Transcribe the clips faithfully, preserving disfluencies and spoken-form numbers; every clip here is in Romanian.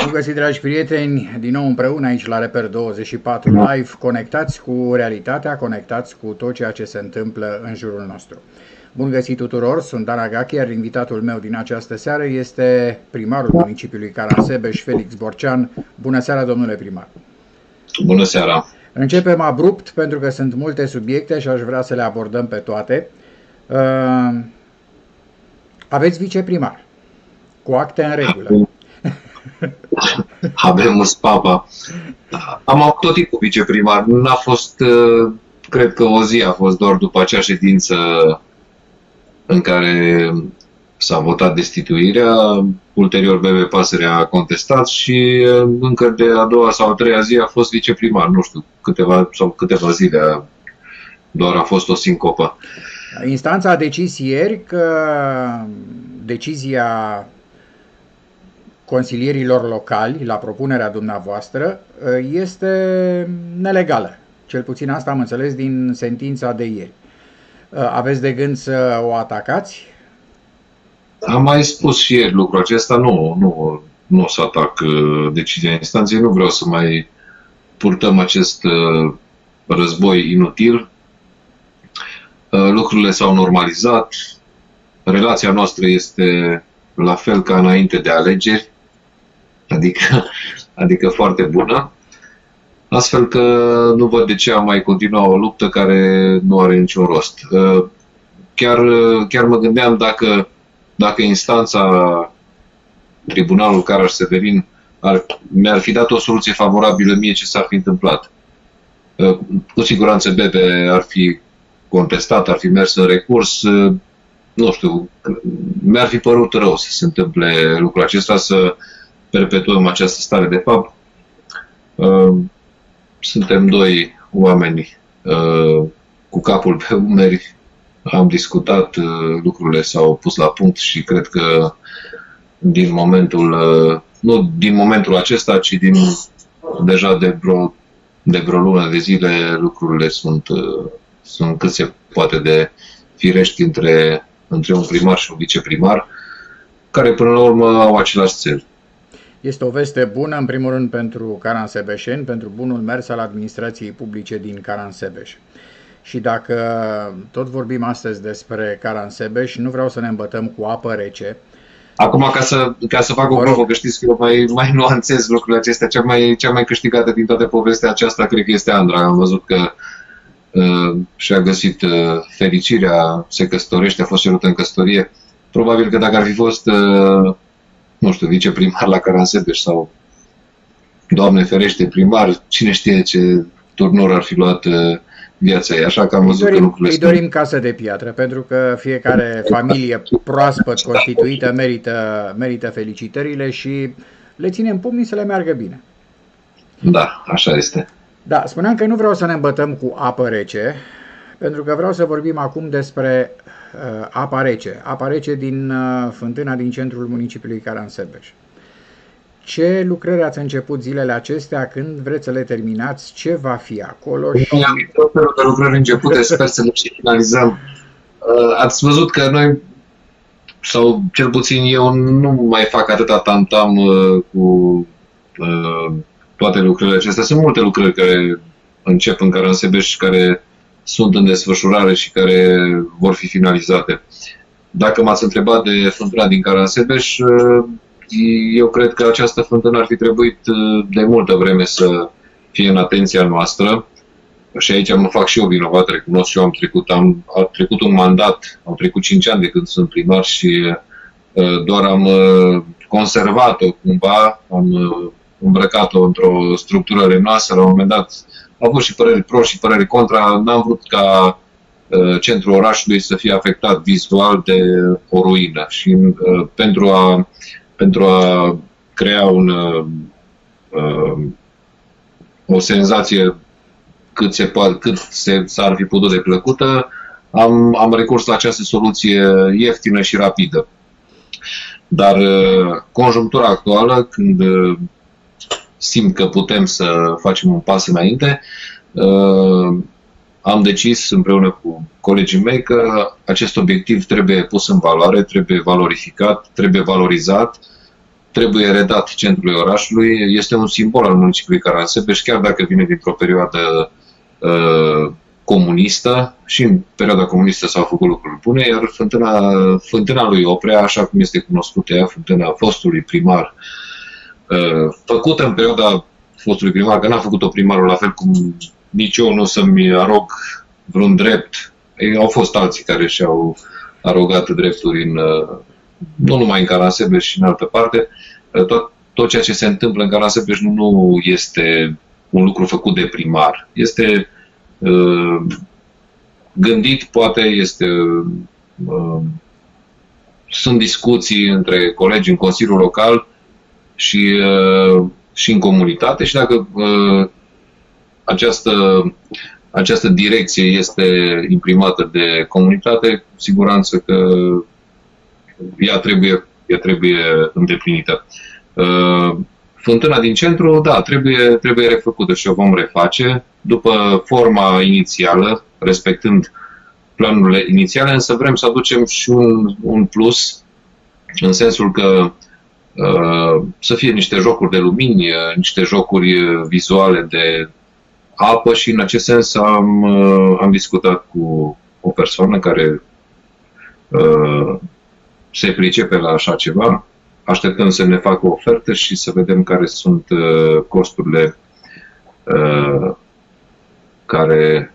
Bun găsit, dragi prieteni, din nou împreună aici la Reper douăzeci și patru Live, conectați cu realitatea, conectați cu tot ceea ce se întâmplă în jurul nostru. Bun găsit tuturor, sunt Dan Agache, iar invitatul meu din această seară este primarul municipiului Caras-Severin, Felix Borcean. Bună seara, domnule primar! Bună seara! Începem abrupt pentru că sunt multe subiecte și aș vrea să le abordăm pe toate. Uh, aveți viceprimar, cu acte în regulă. Avem un spapa. Am avut tot timpul viceprimar. N-a fost, cred că o zi a fost doar după acea ședință în care s-a votat destituirea. Ulterior B B Pasărea a contestat și încă de a doua sau a treia zi a fost viceprimar. Nu știu, câteva sau câteva zile doar a fost o sincopă. Instanța a decis ieri că decizia consilierilor locali, la propunerea dumneavoastră, este nelegală. Cel puțin asta am înțeles din sentința de ieri. Aveți de gând să o atacați? Am mai spus și ieri lucrul acesta. Nu, nu, nu o să atac decizia instanței. Nu vreau să mai purtăm acest război inutil. Lucrurile s-au normalizat. Relația noastră este la fel ca înainte de alegeri. Adică, adică foarte bună, astfel că nu văd de ce am mai continua o luptă care nu are niciun rost. Chiar, chiar mă gândeam dacă, dacă instanța, Tribunalul Caras-Severin, mi-ar fi dat o soluție favorabilă mie, ce s-ar fi întâmplat. Cu siguranță B B ar fi contestat, ar fi mers în recurs. Nu știu, mi-ar fi părut rău să se întâmple lucrul acesta, să perpetuăm această stare de fapt. Suntem doi oameni cu capul pe umeri, am discutat, lucrurile s-au pus la punct și cred că din momentul, nu din momentul acesta, ci din deja de vreo, de vreo lună de zile, lucrurile sunt, sunt cât se poate de firești între între un primar și un viceprimar, care până la urmă au același cel. Este o veste bună, în primul rând, pentru caras-severeni, pentru bunul mers al administrației publice din Caras-Severin. Și dacă tot vorbim astăzi despre Caras-Severin, nu vreau să ne îmbătăm cu apă rece. Acum, ca să, ca să fac o probă, că știți că eu mai, mai nuanțez lucrurile acestea, cea mai, cea mai câștigată din toată povestea aceasta, cred că este Andra. Am văzut că Uh, și-a găsit uh, fericirea, se căsătorește, a fost cerută în căsătorie. Probabil că dacă ar fi fost, uh, nu știu, viceprimar la Caras-Severin sau, Doamne ferește, primar, cine știe ce turnur ar fi luat uh, viața ei. Așa că am văzut îi dorim, că lucrurile îi dorim casă de piatră, pentru că fiecare familie proaspăt constituită merită, merită felicitările și le ținem pumnii să le meargă bine. Da, așa este. Da, spuneam că nu vreau să ne îmbătăm cu apă rece, pentru că vreau să vorbim acum despre uh, apa rece. Apa rece din uh, fântâna din centrul municipiului Caras-Severin. Ce lucrări ați început zilele acestea, când vreți să le terminați, ce va fi acolo? Și... Am tot felul de lucrări începute, sper să le și finalizăm. Uh, ați văzut că noi, sau cel puțin eu, nu mai fac atâta tam-tam uh, cu... Uh, toate lucrurile acestea. Sunt multe lucrări care încep în Caras-Severin și care sunt în desfășurare și care vor fi finalizate. Dacă m-ați întrebat de fântâna din Caras-Severin, eu cred că această fântână ar fi trebuit de multă vreme să fie în atenția noastră. Și aici mă fac și eu vinovat, recunosc, eu am trecut, am, am trecut un mandat, am trecut cinci ani de când sunt primar și doar am conservat-o cumva, am îmbrăcat-o într-o structură lemnoasă. La un moment dat au avut și păreri pro și păreri contra. N-am vrut ca uh, centrul orașului să fie afectat vizual de o ruină și uh, pentru, a, pentru a crea un, uh, o senzație cât se poate, cât se, s-ar fi putut de plăcută, am, am recurs la această soluție ieftină și rapidă. Dar uh, conjunctura actuală, când uh, simt că putem să facem un pas înainte, am decis împreună cu colegii mei că acest obiectiv trebuie pus în valoare, trebuie valorificat, trebuie valorizat, trebuie redat centrului orașului. Este un simbol al municipiului Caras-Severin, chiar dacă vine dintr-o perioadă uh, comunistă, și în perioada comunistă s-au făcut lucruri bune, iar fântâna, fântâna lui Oprea, așa cum este cunoscută ea, fântâna fostului primar, uh, făcută în perioada fostului primar, că n-a făcut-o primarul, la fel cum nici eu nu să-mi arog vreun drept. Ei, au fost alții care și-au arogat drepturi în, nu numai în Caras-Severin și în altă parte. Tot, tot ceea ce se întâmplă în Caras-Severin nu este un lucru făcut de primar. Este uh, gândit, poate, este, uh, sunt discuții între colegi în Consiliul Local și, uh, și în comunitate, și dacă uh, această această direcție este imprimată de comunitate, cu siguranță că ea trebuie, ea trebuie îndeplinită. Fântâna din centru, da, trebuie, trebuie refăcută și o vom reface după forma inițială, respectând planurile inițiale, însă vrem să aducem și un, un plus, în sensul că uh, să fie niște jocuri de lumini, niște jocuri vizuale de apă, și în acest sens am, am discutat cu o persoană care uh, se pricepe la așa ceva. Așteptăm să ne facă o ofertă și să vedem care sunt uh, costurile uh, care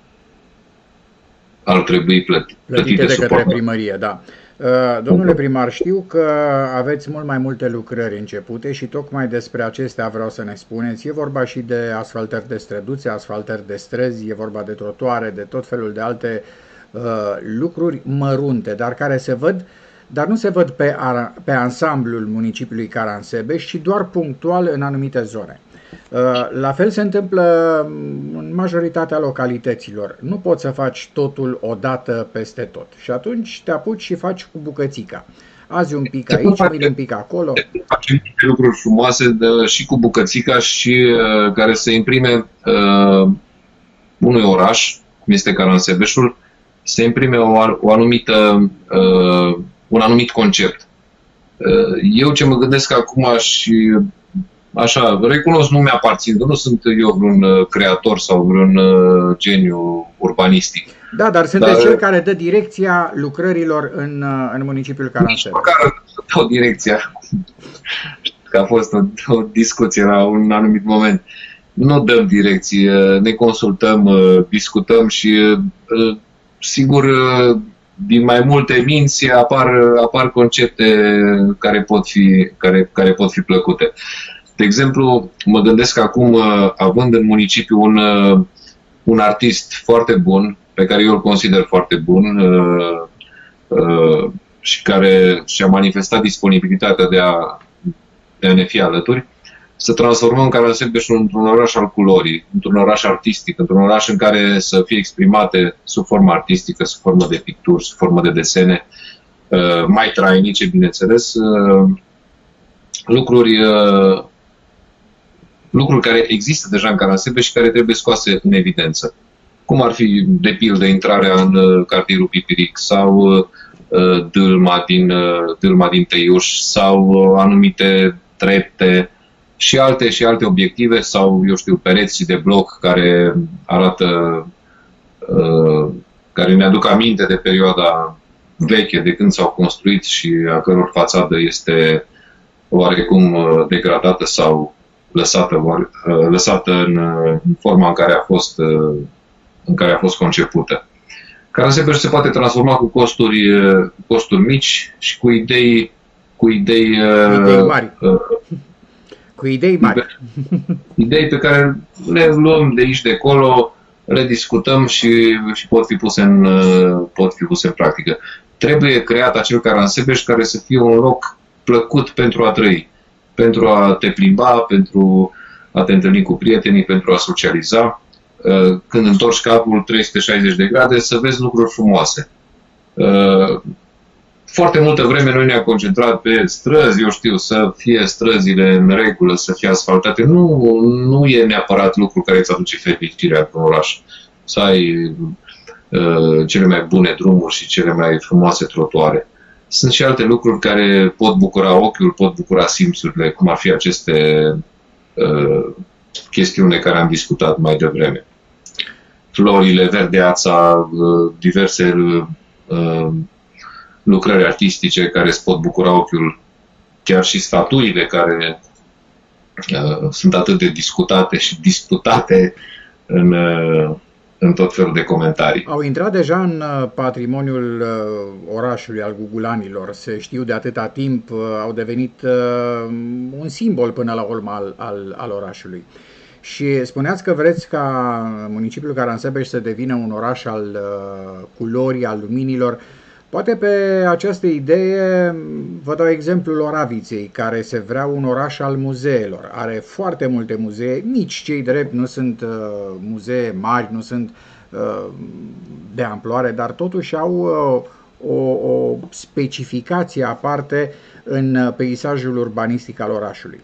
ar trebui plătite, plătite de către primărie, da. Domnule primar, știu că aveți mult mai multe lucrări începute și tocmai despre acestea vreau să ne spuneți. E vorba și de asfaltări de străduțe, asfaltări de străzi, e vorba de trotuare, de tot felul de alte uh, lucruri mărunte, dar care se văd, dar nu se văd pe, pe ansamblul municipiului Caras-Severin, ci doar punctual în anumite zone. La fel se întâmplă în majoritatea localităților. Nu poți să faci totul odată peste tot. Și atunci te apuci și faci cu bucățica. Azi un pic aici, mâine un pic acolo. Facem lucruri frumoase de, și cu bucățica, și uh, care să imprime uh, unui oraș, cum este Caras-Severinul, să imprime o, o anumită, uh, un anumit concept. Uh, eu ce mă gândesc acum, și așa, recunosc, nu mi-aparțin, că nu sunt eu vreun creator sau vreun geniu urbanistic. Da, dar sunteți dar, cel care dă direcția lucrărilor în, în municipiul Caras-Severin. Nici măcar dau direcția. Că a fost o, o discuție la un anumit moment. Nu dăm direcție, ne consultăm, discutăm și, sigur, din mai multe minți apar, apar concepte care pot fi, care, care pot fi plăcute. De exemplu, mă gândesc acum, având în municipiu un, un artist foarte bun, pe care eu îl consider foarte bun și care și-a manifestat disponibilitatea de a, de a ne fi alături, să transformăm Caras-Severin într-un oraș al culorii, într-un oraș artistic, într-un oraș în care să fie exprimate sub formă artistică, sub formă de picturi, sub formă de desene, mai trainice, bineînțeles, lucruri lucruri care există deja în Caras-Severin și care trebuie scoase în evidență. Cum ar fi, de pildă, intrarea în cartierul Pipiric sau uh, dâlma, din, uh, dâlma din Teiuș sau uh, anumite trepte și alte și alte obiective, sau, eu știu, pereți de bloc care arată, uh, care ne aduc aminte de perioada veche, de când s-au construit și a căror fațadă este oarecum uh, degradată sau lăsată, lăsată în, în forma în care a fost, în care a fost concepută. Caras-Severin se poate transforma cu costuri, costuri mici și cu idei, cu idei, idei mari. Uh, cu idei mari. Idei pe care le luăm de aici, de acolo, le discutăm și, și pot fi puse în, pot fi puse în practică. Trebuie creat acel Caras-Severin care să fie un loc plăcut pentru a trăi, pentru a te plimba, pentru a te întâlni cu prietenii, pentru a socializa. Când întorci capul trei sute șaizeci de grade, să vezi lucruri frumoase. Foarte multă vreme noi ne-am concentrat pe străzi, eu știu, să fie străzile în regulă, să fie asfaltate. Nu, nu e neapărat lucru care îți aduce fericirea într-un oraș. Să ai uh, cele mai bune drumuri și cele mai frumoase trotuare. sunt și alte lucruri care pot bucura ochiul, pot bucura simțurile, cum ar fi aceste uh, chestiuni de care am discutat mai devreme. Florile, verdeața, uh, diverse uh, lucrări artistice care îți pot bucura ochiul, chiar și statuile care uh, sunt atât de discutate și disputate în, uh, în tot felul de comentarii. Au intrat deja în patrimoniul uh, orașului, al gugulanilor, se știu de atâta timp, uh, au devenit uh, un simbol până la urmă al, al, al orașului. Și spuneați că vreți ca municipiul Caras-Severin să devină un oraș al uh, culorii, al luminilor. Poate pe această idee vă dau exemplul Oraviței, care se vrea un oraș al muzeelor. Are foarte multe muzee, mici cei drept, nu sunt uh, muzee mari, nu sunt uh, de amploare, dar totuși au uh, o, o specificație aparte în peisajul urbanistic al orașului.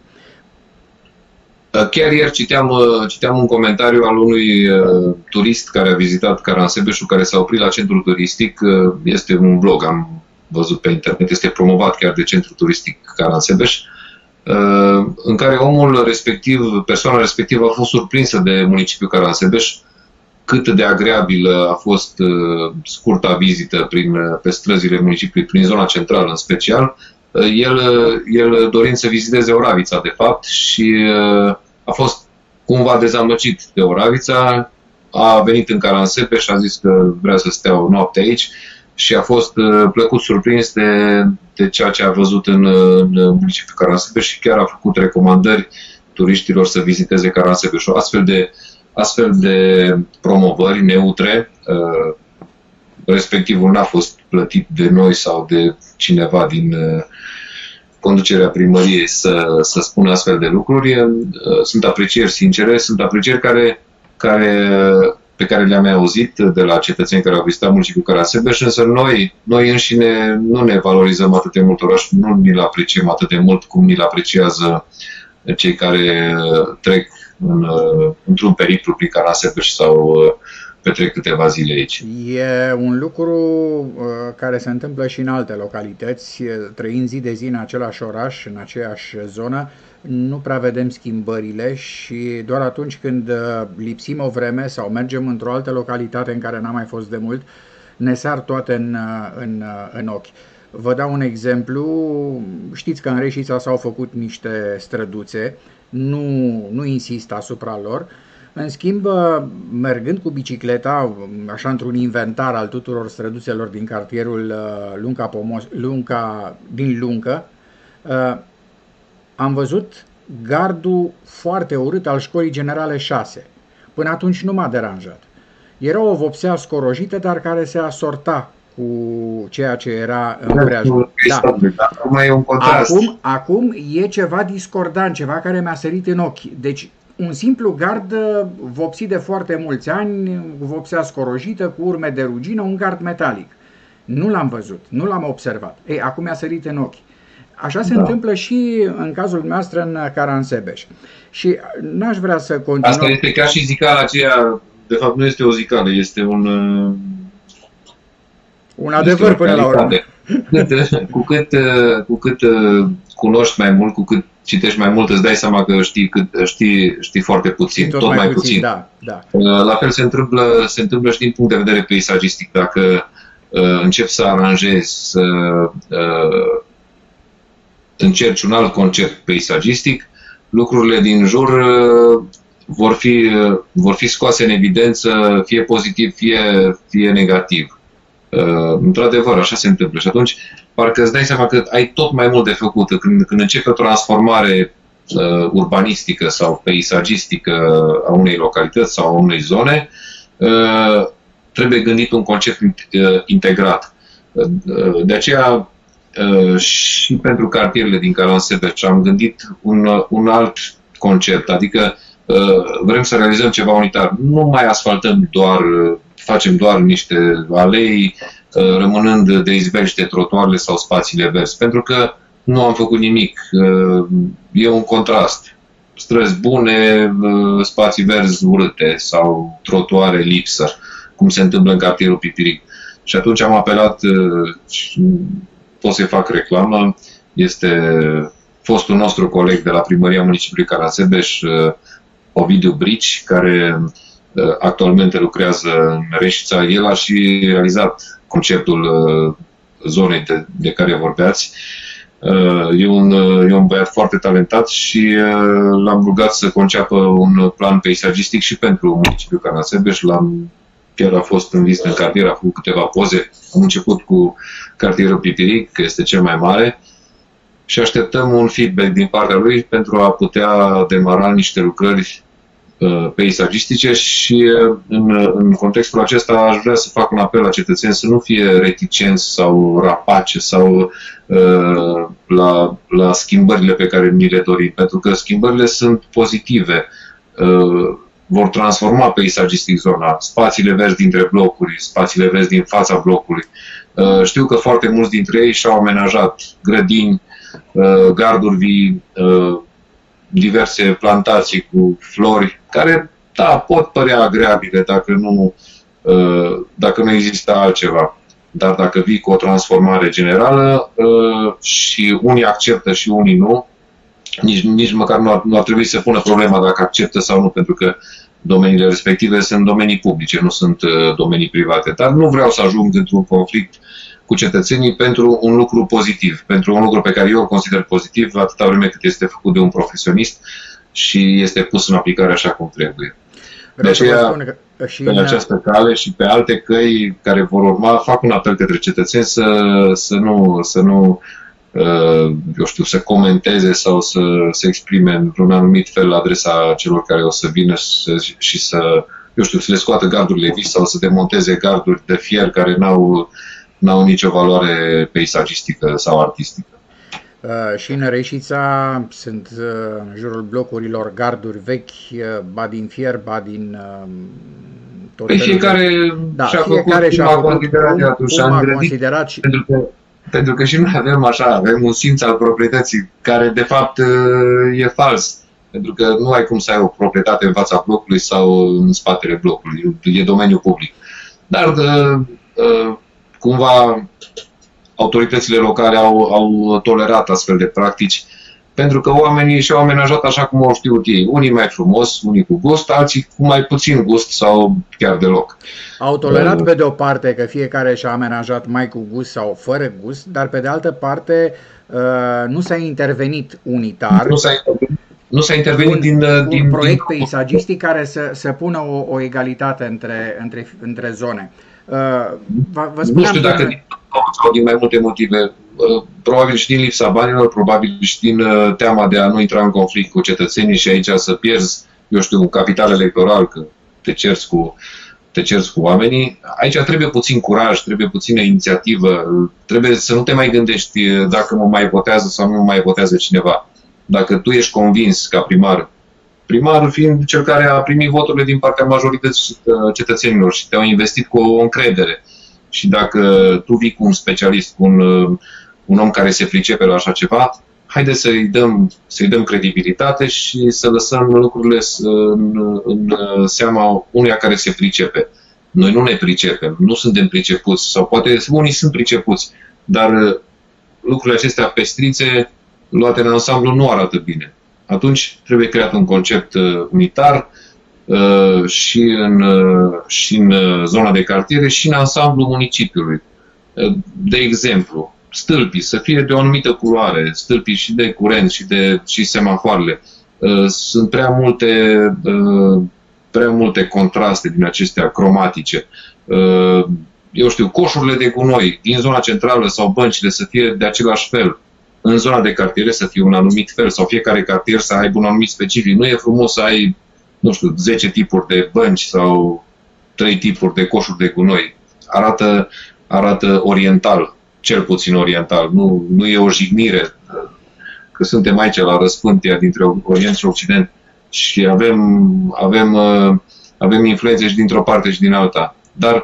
Chiar ieri citeam, citeam un comentariu al unui uh, turist care a vizitat Caras-Severin, care s-a oprit la centrul turistic. Uh, este un blog, am văzut pe internet, este promovat chiar de centrul turistic Caras-Severin, uh, în care omul respectiv, persoana respectivă a fost surprinsă de municipiul Caras-Severin, cât de agreabilă a fost uh, scurta vizită prin, pe străzile municipiului, prin zona centrală în special. El, el dorind să viziteze Oravița, de fapt, și uh, a fost cumva dezamăgit de Oravița, a venit în Caras-Severin și a zis că vrea să stea o noapte aici și a fost uh, plăcut surprins de, de ceea ce a văzut în, în municipiul Caras-Severin și chiar a făcut recomandări turiștilor să viziteze Caras-Severin. Și astfel de, astfel de promovări neutre, uh, respectivul n-a fost plătit de noi sau de cineva din uh, conducerea primăriei să, să spună astfel de lucruri. Uh, sunt aprecieri sincere, sunt aprecieri care, care, pe care le-am auzit de la cetățeni care au vizitat municipiul Caras-Severin, însă noi, noi înșine nu ne valorizăm atât de mult orașul, nu ni-l apreciem atât de mult cum ni-l apreciază cei care trec în, într-un periplu prin Caras-Severin sau petrec câteva zile aici. E un lucru uh, care se întâmplă și în alte localități, trăind zi de zi în același oraș, în aceeași zonă, nu prea vedem schimbările și doar atunci când lipsim o vreme sau mergem într-o altă localitate în care n-am mai fost de mult, ne sar toate în, în, în ochi. Vă dau un exemplu, știți că în Reșița s-au făcut niște străduțe, nu, nu insist asupra lor. În schimb, mergând cu bicicleta, așa într-un inventar al tuturor străduțelor din cartierul Lunca, Pomos, Lunca din Luncă, am văzut gardul foarte urât al școlii generale șase. Până atunci nu m-a deranjat. Era o vopsea scorojită, dar care se asorta cu ceea ce era în preajur. Da. Acum e un contrast. Acum, acum e ceva discordant, ceva care mi-a sărit în ochi. Deci, un simplu gard vopsit de foarte mulți ani, vopsea scorojită, cu urme de rugină, un gard metalic. Nu l-am văzut, nu l-am observat. Ei, acum mi-a sărit în ochi. Așa se da. întâmplă și în cazul noastră în Caras-Severin. Și n-aș vrea să continuăm. Asta este ca și zicala aceea, de fapt nu este o zicală, este un... Un adevăr până la urmă. Cu cât, cu cât cunoști mai mult, cu cât citești mai mult, îți dai seama că știi, cât, știi, știi foarte puțin, tot, tot mai, mai puțin. puțin. Da, da. La fel se întâmplă, se întâmplă și din punct de vedere peisagistic. Dacă uh, începi să aranjezi, să uh, încerci un alt concept peisagistic, lucrurile din jur uh, vor, fi, uh, vor fi scoase în evidență, fie pozitiv, fie, fie negativ. Uh, într-adevăr, așa se întâmplă. Și atunci, parcă îți dai seama că ai tot mai mult de făcut. Când, când începe o transformare uh, urbanistică sau peisagistică a unei localități sau a unei zone, uh, trebuie gândit un concept uh, integrat. Uh, de aceea, uh, și pentru cartierele din Caras-Severin am gândit un, un alt concept, adică uh, vrem să realizăm ceva unitar. Nu mai asfaltăm doar, facem doar niște alei, rămânând de izbeliște trotuarele sau spațiile verzi, pentru că nu am făcut nimic. E un contrast. Străzi bune, spații verzi urâte sau trotuare lipsă, cum se întâmplă în cartierul Pipiric. Și atunci am apelat pot să fac reclamă, este fostul nostru coleg de la Primăria Municipiului Caras-Severin, Ovidiu Brici, care actualmente lucrează în Reșița. El a și realizat conceptul zonei de, de care vorbeați. E un, e un băiat foarte talentat și l-am rugat să conceapă un plan peisagistic și pentru municipiul Caras-Severin. L-am, chiar a fost în vizită în cartier, a făcut câteva poze. Am început cu cartierul Pipiric, că este cel mai mare, și așteptăm un feedback din partea lui pentru a putea demara niște lucrări peisagistice și în, în contextul acesta aș vrea să fac un apel la cetățeni să nu fie reticenți sau rapace sau uh, la, la schimbările pe care ni le dorim, pentru că schimbările sunt pozitive, uh, vor transforma peisagistic zona, spațiile verzi dintre blocuri, spațiile verzi din fața blocului. Uh, știu că foarte mulți dintre ei și-au amenajat grădini, uh, garduri vii, uh, diverse plantații cu flori, care, da, pot părea agreabile dacă nu, dacă nu există altceva. Dar dacă vii cu o transformare generală și unii acceptă și unii nu, nici, nici măcar nu ar, nu ar trebui să pună problema dacă acceptă sau nu, pentru că domeniile respective sunt domenii publice, nu sunt domenii private. Dar nu vreau să ajung într-un conflict cu cetățenii pentru un lucru pozitiv, pentru un lucru pe care eu îl consider pozitiv atâta vreme cât este făcut de un profesionist și este pus în aplicare așa cum trebuie. De aceea, pe această cale și pe alte căi care vor urma, fac un apel către cetățeni să, să nu, să nu eu știu, să comenteze sau să se exprime într-un anumit fel la adresa celor care o să vină și să, eu știu, să le scoată gardurile vii sau să demonteze garduri de fier care n-au n-au nicio valoare peisagistică sau artistică. Uh, și în Reșița sunt uh, în jurul blocurilor garduri vechi, uh, ba din fier, ba din uh, tot pe fiecare da, și-a fiecare făcut și-a cum a considerat de atunci. Cum a considerat și... pentru, că, pentru că și noi avem așa, avem un simț al proprietății care de fapt e fals. Pentru că nu ai cum să ai o proprietate în fața blocului sau în spatele blocului. E domeniul public. Dar uh, uh, cumva autoritățile locale au, au tolerat astfel de practici, pentru că oamenii și-au amenajat așa cum au știut ei. Unii mai frumos, unii cu gust, alții cu mai puțin gust sau chiar deloc. Au tolerat uh, pe de o parte că fiecare și-a amenajat mai cu gust sau fără gust, dar pe de altă parte uh, nu s-a intervenit unitar. Nu s-a intervenit, nu s-a intervenit un, din, un din proiect din... peisagistic care să, să pună o, o egalitate între, între, între zone. Uh, vă, vă nu știu dacă din, sau din mai multe motive, uh, probabil și din lipsa banilor, probabil și din uh, teama de a nu intra în conflict cu cetățenii și aici să pierzi, eu știu, un capital electoral, că te cerți cu, te cerți cu oamenii. Aici trebuie puțin curaj, trebuie puțină inițiativă, trebuie să nu te mai gândești dacă mă mai votează sau nu mă mai votează cineva. Dacă tu ești convins ca primar, primarul fiind cel care a primit voturile din partea majorității cetățenilor și te-au investit cu o încredere. Și dacă tu vii cu un specialist, cu un, un om care se pricepe la așa ceva, haide să-i dăm, să-i dăm credibilitate și să lăsăm lucrurile în, în seama unuia care se pricepe. Noi nu ne pricepem, nu suntem pricepuți, sau poate unii sunt pricepuți, dar lucrurile acestea pestrițe, luate în ansamblu, nu arată bine. Atunci trebuie creat un concept unitar uh, și, în, uh, și în zona de cartiere și în ansamblul municipiului. Uh, de exemplu, stâlpii să fie de o anumită culoare, stâlpii și de curent și de și semafoarele. Uh, sunt prea multe, uh, prea multe contraste din acestea cromatice. Uh, eu știu, coșurile de gunoi din zona centrală sau băncile să fie de același fel. În zona de cartiere să fie un anumit fel sau fiecare cartier să aibă un anumit specific. Nu e frumos să ai, nu știu, zece tipuri de bănci sau trei tipuri de coșuri de gunoi. Arată, arată oriental, cel puțin oriental. Nu, nu e o jignire, că suntem aici la răspântia dintre Orient și Occident și avem, avem, avem influențe și dintr-o parte și din alta. Dar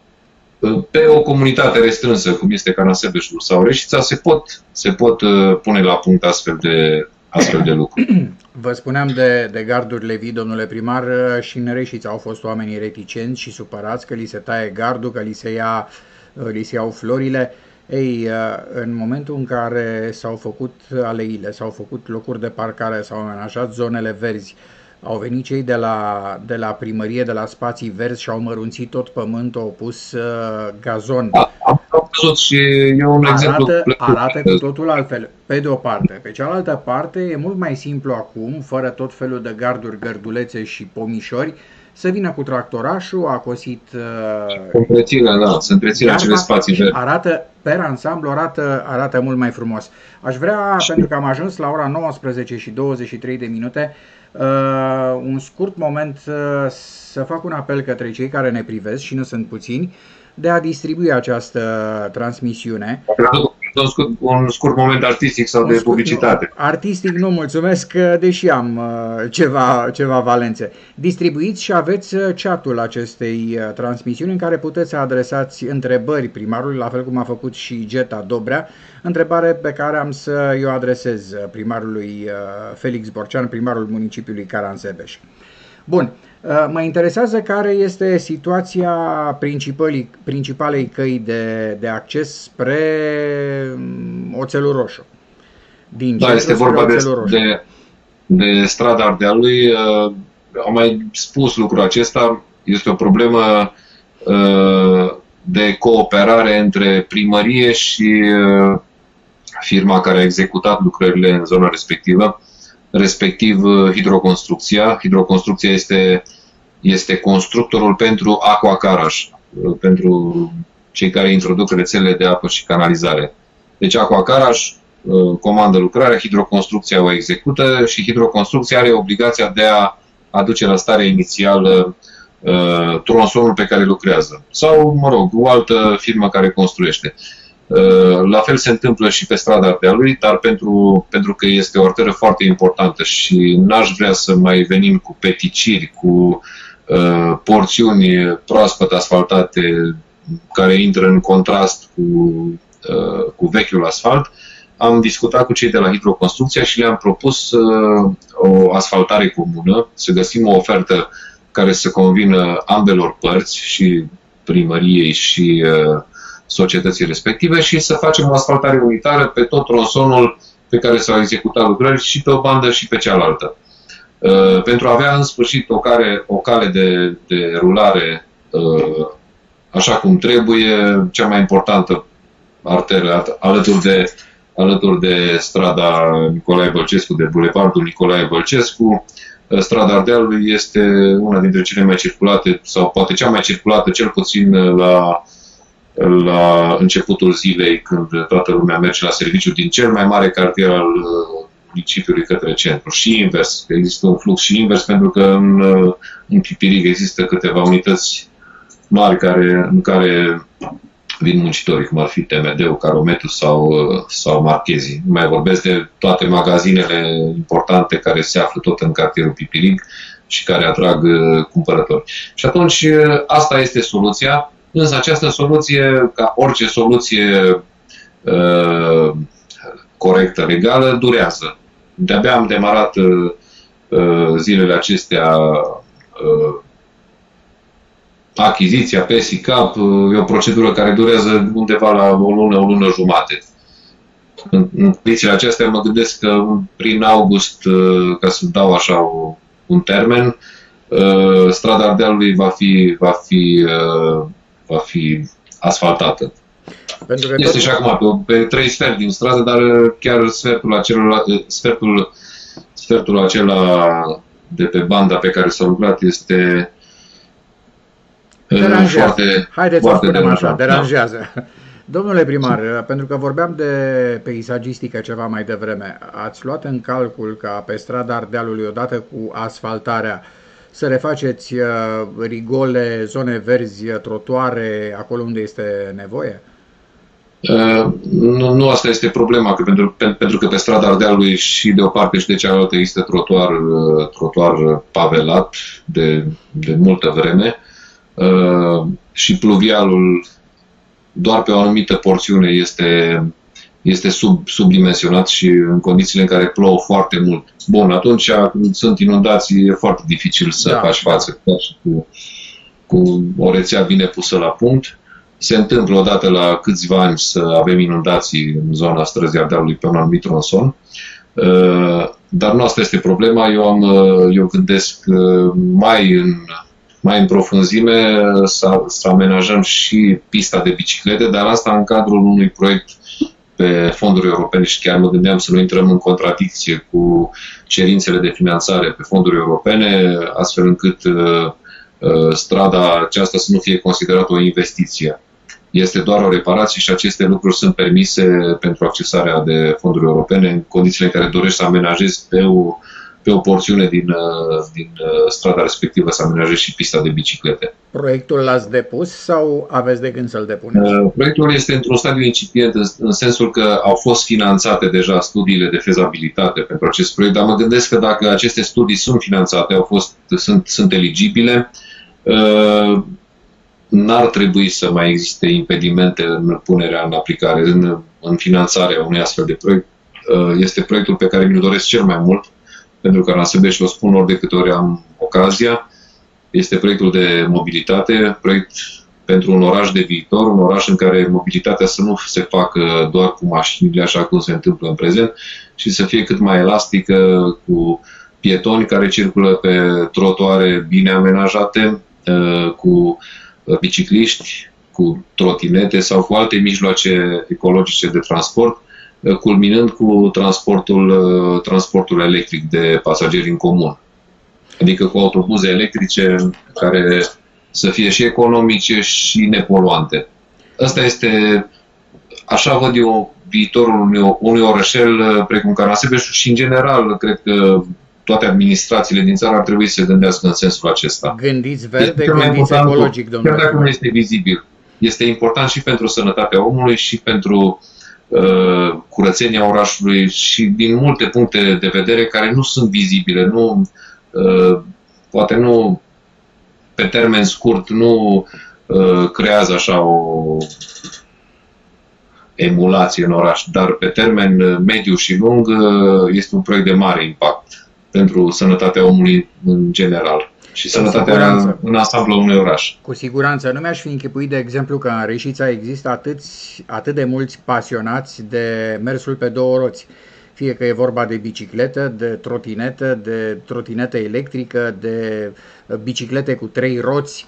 pe o comunitate restrânsă, cum este Caras-Severin sau Reșița, se pot, se pot pune la punct astfel de, astfel de lucruri. Vă spuneam de, de gardurile vii, domnule primar, și în Reșița au fost oamenii reticenți și supărați că li se taie gardul, că li se, ia, li se iau florile. Ei, în momentul în care s-au făcut aleile, s-au făcut locuri de parcare, s-au amenajat zonele verzi, au venit cei de la, de la primărie, de la spații verzi și au mărunțit tot pământul, au pus uh, gazon. Am văzut și e un arată, exemplu. Arată cu totul altfel, pe de o parte. Pe cealaltă parte, e mult mai simplu acum, fără tot felul de garduri, gărdulețe și pomișori, să vină cu tractorașul, a cosit... Uh, întreținerea, da, să întrețină acele spații verzi. Arată, per ansamblu, arată, arată mult mai frumos. Aș vrea, și... pentru că am ajuns la ora nouăsprezece și douăzeci și trei de minute, uh, un scurt moment uh, să fac un apel către cei care ne privesc, și nu sunt puțini, de a distribui această transmisiune. Un scurt, un scurt moment artistic sau un de publicitate. Artistic nu, mulțumesc, deși am uh, ceva, ceva valențe. Distribuiți și aveți chatul acestei uh, transmisiuni în care puteți să adresați întrebări primarului, la fel cum a făcut și Geta Dobrea, întrebare pe care am să o adresez primarului uh, Felix Borcean, primarul municipiului Caras-Severin. Bun. Mă interesează care este situația principalei căi de, de acces spre Oțelul Roșu. Din da, este vorba de, de, de strada Ardealului. Am mai spus lucrul acesta. Este o problemă de cooperare între primărie și firma care a executat lucrările în zona respectivă, respectiv hidroconstrucția. Hidroconstrucția este, este constructorul pentru Aqua Caras, pentru cei care introduc rețelele de apă și canalizare. Deci Aqua Caras comandă lucrarea, hidroconstrucția o execută și hidroconstrucția are obligația de a aduce la stare inițială uh, tronsonul pe care lucrează. Sau, mă rog, o altă firmă care construiește. La fel se întâmplă și pe strada Ardealului, dar pentru, pentru că este o arteră foarte importantă și n-aș vrea să mai venim cu peticiri, cu uh, porțiuni proaspăt asfaltate care intră în contrast cu, uh, cu vechiul asfalt, am discutat cu cei de la hidroconstrucția și le-am propus uh, o asfaltare comună, să găsim o ofertă care să convină ambelor părți, și primăriei și uh, societății respective, și să facem o asfaltare unitară pe tot tronsonul pe care s-au executat lucrări, și pe o bandă și pe cealaltă. Uh, pentru a avea în sfârșit o, care, o cale de, de rulare uh, așa cum trebuie, cea mai importantă arteră alături de, alături de strada Nicolae Bălcescu, de bulevardul Nicolae Bălcescu. Strada Ardealului este una dintre cele mai circulate, sau poate cea mai circulată, cel puțin la la începutul zilei, când toată lumea merge la serviciu din cel mai mare cartier al municipiului către centru. Și invers, există un flux și invers, pentru că în, în Pipirig există câteva unități mari care, în care vin muncitorii, cum ar fi T M D-ul, Carometul sau, sau Marchezii. Nu mai vorbesc de toate magazinele importante care se află tot în cartierul Pipirig și care atrag cumpărători. Și atunci asta este soluția. Însă această soluție, ca orice soluție uh, corectă, legală, durează. De-abia am demarat uh, zilele acestea uh, achiziția pe S I C A P. Uh, e o procedură care durează undeva la o lună, o lună jumate. În, în condițiile acestea mă gândesc că prin august, uh, ca să dau așa o, un termen, uh, strada Ardealului va fi, va fi uh, va fi asfaltată. Pentru că este și acum pe, pe trei sfert din stradă, dar chiar sfertul acela, sfertul, sfertul acela de pe banda pe care s-a lucrat este deranjează. foarte, Haideți foarte să spunem deranjat. așa, deranjează. Da. Domnule primar, pentru că vorbeam de peisagistică ceva mai devreme, ați luat în calcul ca pe strada Ardealului, odată cu asfaltarea, să refaceți rigole, zone verzi, trotuare, acolo unde este nevoie? Uh, nu, nu asta este problema, că pentru, pentru că pe strada Ardealului și de o parte și de cealaltă există trotuar, trotuar pavelat de, de multă vreme uh, și pluvialul doar pe o anumită porțiune este, este sub, subdimensionat și în condițiile în care plouă foarte mult. Bun, atunci când sunt inundații e foarte dificil să da. faci față cu, cu o rețea bine pusă la punct. Se întâmplă odată la câțiva ani să avem inundații în zona străzii Ardealului pe un anumit tronson. Dar nu asta este problema. Eu, am, eu gândesc mai în, mai în profunzime să, să amenajăm și pista de biciclete, dar asta în cadrul unui proiect pe fonduri europene și chiar mă gândeam să nu intrăm în contradicție cu cerințele de finanțare pe fonduri europene, astfel încât uh, strada aceasta să nu fie considerată o investiție. Este doar o reparație și aceste lucruri sunt permise pentru accesarea de fonduri europene în condițiile în care dorești să amenajezi pe o, pe o porțiune din, din strada respectivă, să amenajezi și pista de biciclete. Proiectul l-ați depus sau aveți de gând să-l depuneți? Proiectul este într-un stadiu incipient, în sensul că au fost finanțate deja studiile de fezabilitate pentru acest proiect, dar mă gândesc că dacă aceste studii sunt finanțate, au fost, sunt, sunt eligibile, n-ar trebui să mai existe impedimente în punerea în aplicare, în, în finanțarea unui astfel de proiect. Este proiectul pe care mi-l doresc cel mai mult, pentru că Caras-Severin, și o spun ori de câte ori am ocazia, este proiectul de mobilitate, proiect pentru un oraș de viitor, un oraș în care mobilitatea să nu se facă doar cu mașinile, așa cum se întâmplă în prezent, și să fie cât mai elastică, cu pietoni care circulă pe trotuare bine amenajate, cu bicicliști, cu trotinete sau cu alte mijloace ecologice de transport, culminând cu transportul, transportul electric de pasageri în comun. Adică cu autobuze electrice care să fie și economice și nepoluante. Asta este, așa văd eu, viitorul unui, unui orășel precum Caras-Severin și, în general, cred că toate administrațiile din țară ar trebui să se gândească în sensul acesta. Gândiți verde, gândiți ecologic, domnule. Chiar dacă nu este vizibil. Este important și pentru sănătatea omului și pentru uh, curățenia orașului și din multe puncte de vedere care nu sunt vizibile. Nu, uh, poate nu, pe termen scurt, nu uh, creează așa o emulație în oraș, dar pe termen mediu și lung uh, este un proiect de mare impact pentru sănătatea omului în general și cu sănătatea siguranță. În ansamblu unui oraș. Cu siguranță. Nu mi-aș fi închipuit, de exemplu, că în Reșița există atâți, atât de mulți pasionați de mersul pe două roți. Fie că e vorba de bicicletă, de trotinetă, de trotinetă electrică, de biciclete cu trei roți.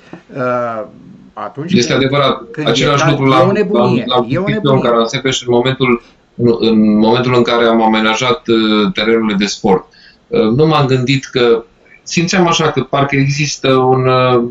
Atunci este când, adevărat. Când același lucru l-am făcut în Caras-Severin și în momentul, în momentul în care am amenajat terenurile de sport. Nu m-am gândit că, simțeam așa că parcă există un,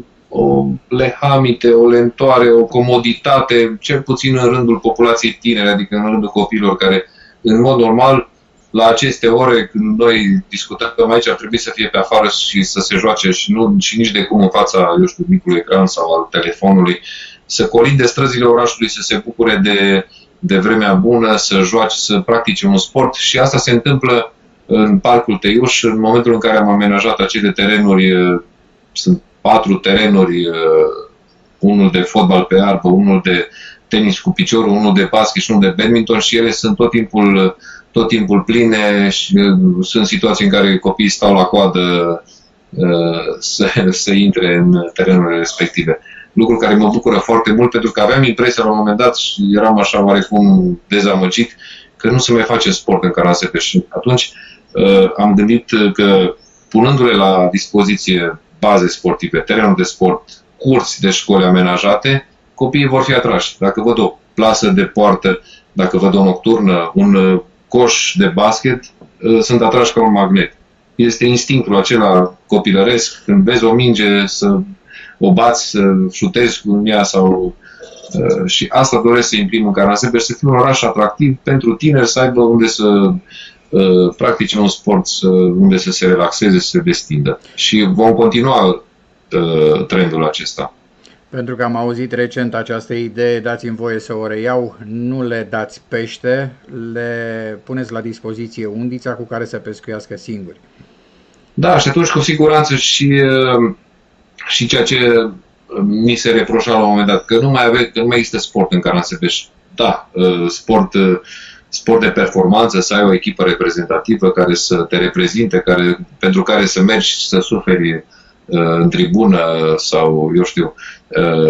o lehamite, o lentoare, o comoditate, cel puțin în rândul populației tinere, adică în rândul copiilor care, în mod normal, la aceste ore, când noi discutăm aici, ar trebui să fie pe afară și să se joace și, nu, și nici de cum în fața, eu știu, micului ecran sau al telefonului, să colinde străzile orașului, să se bucure de, de vremea bună, să joace, să practice un sport și asta se întâmplă în Parcul Teiuș, în momentul în care am amenajat acele terenuri. Sunt patru terenuri, unul de fotbal pe iarbă, unul de tenis cu piciorul, unul de basket și unul de badminton și ele sunt tot timpul, tot timpul pline și sunt situații în care copiii stau la coadă să, să intre în terenurile respective. Lucru care mă bucură foarte mult pentru că aveam impresia la un moment dat și eram așa oarecum dezamăgit că nu se mai face sport în Caras-Severin și atunci uh, am gândit că punându-le la dispoziție baze sportive, terenuri de sport, curți de școli amenajate, copiii vor fi atrași. Dacă văd o plasă de poartă, dacă văd o nocturnă, un coș de basket, uh, sunt atrași ca un magnet. Este instinctul acela copilăresc, când vezi o minge să o bați, să șutezi cu ea sau... Uh, și asta doresc să imprim în Caras-Severin, să fie un oraș atractiv pentru tineri, să aibă unde să uh, practice un sport, să, unde să se relaxeze, să se destindă. Și vom continua uh, trendul acesta. Pentru că am auzit recent această idee, dați-mi voie să o reiau, nu le dați pește, le puneți la dispoziție undița cu care să pescuiască singuri. Da, și atunci cu siguranță și, uh, și ceea ce mi se reproșa la un moment dat, că nu mai, ave, că nu mai există sport în Caras-Severin. Da, sport, sport de performanță, să ai o echipă reprezentativă care să te reprezinte, care, pentru care să mergi și să suferi în tribună sau, eu știu,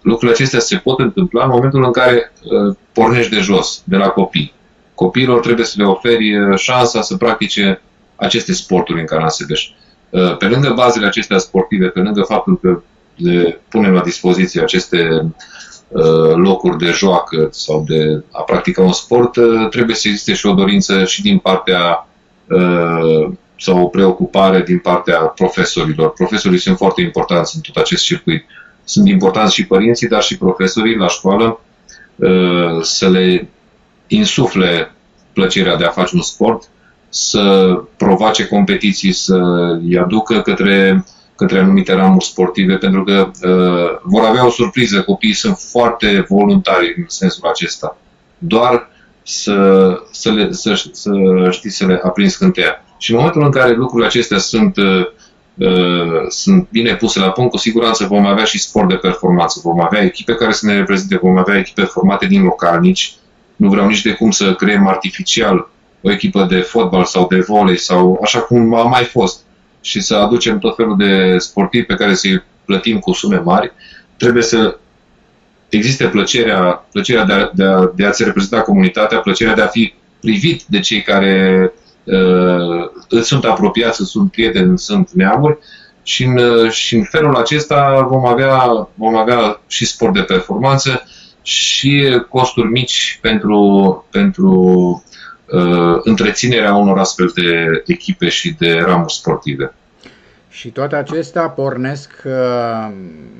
lucrurile acestea se pot întâmpla în momentul în care uh, pornești de jos, de la copii. Copiilor trebuie să le oferi uh, șansa să practice aceste sporturi în Caras-Severin. Uh, pe lângă bazele acestea sportive, pe lângă faptul că le punem la dispoziție aceste uh, locuri de joacă sau de a practica un sport, uh, trebuie să existe și o dorință și din partea uh, sau o preocupare din partea profesorilor. Profesorii sunt foarte importanți în tot acest circuit. Sunt importanți și părinții, dar și profesorii la școală, să le insufle plăcerea de a face un sport, să provoace competiții, să îi aducă către, către anumite ramuri sportive, pentru că uh, vor avea o surpriză. Copiii sunt foarte voluntari în sensul acesta. Doar să, să, le, să, să știți să le aprinzi scânteia. Și în momentul în care lucrurile acestea sunt, uh, uh, sunt bine puse la punct, cu siguranță vom avea și sport de performanță. Vom avea echipe care să ne reprezinte, vom avea echipe formate din localnici. Nu vreau nici de cum să creăm artificial o echipă de fotbal sau de volei sau așa cum a mai fost și să aducem tot felul de sportivi pe care să-i plătim cu sume mari. Trebuie să existe plăcerea, plăcerea de, a, de, a, de a-ți reprezenta comunitatea, plăcerea de a fi privit de cei care uh, îți sunt apropiați, sunt prieteni, sunt neamuri și în, și în felul acesta vom avea, vom avea și sport de performanță și costuri mici pentru, pentru uh, întreținerea unor astfel de echipe și de ramuri sportive. Și toate acestea pornesc uh,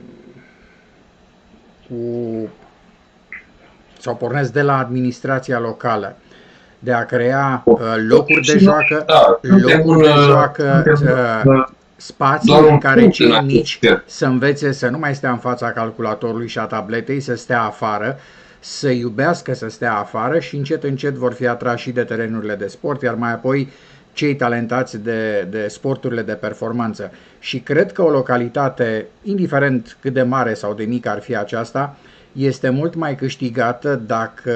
cu, sau pornesc de la administrația locală, de a crea uh, locuri de joacă, da, locuri de joacă, uh, spații în care cei mici să învețe să nu mai stea în fața calculatorului și a tabletei, să stea afară, să iubească să stea afară și încet încet vor fi atrași și de terenurile de sport, iar mai apoi cei talentați de, de sporturile de performanță. Și cred că o localitate, indiferent cât de mare sau de mică ar fi aceasta, este mult mai câștigată dacă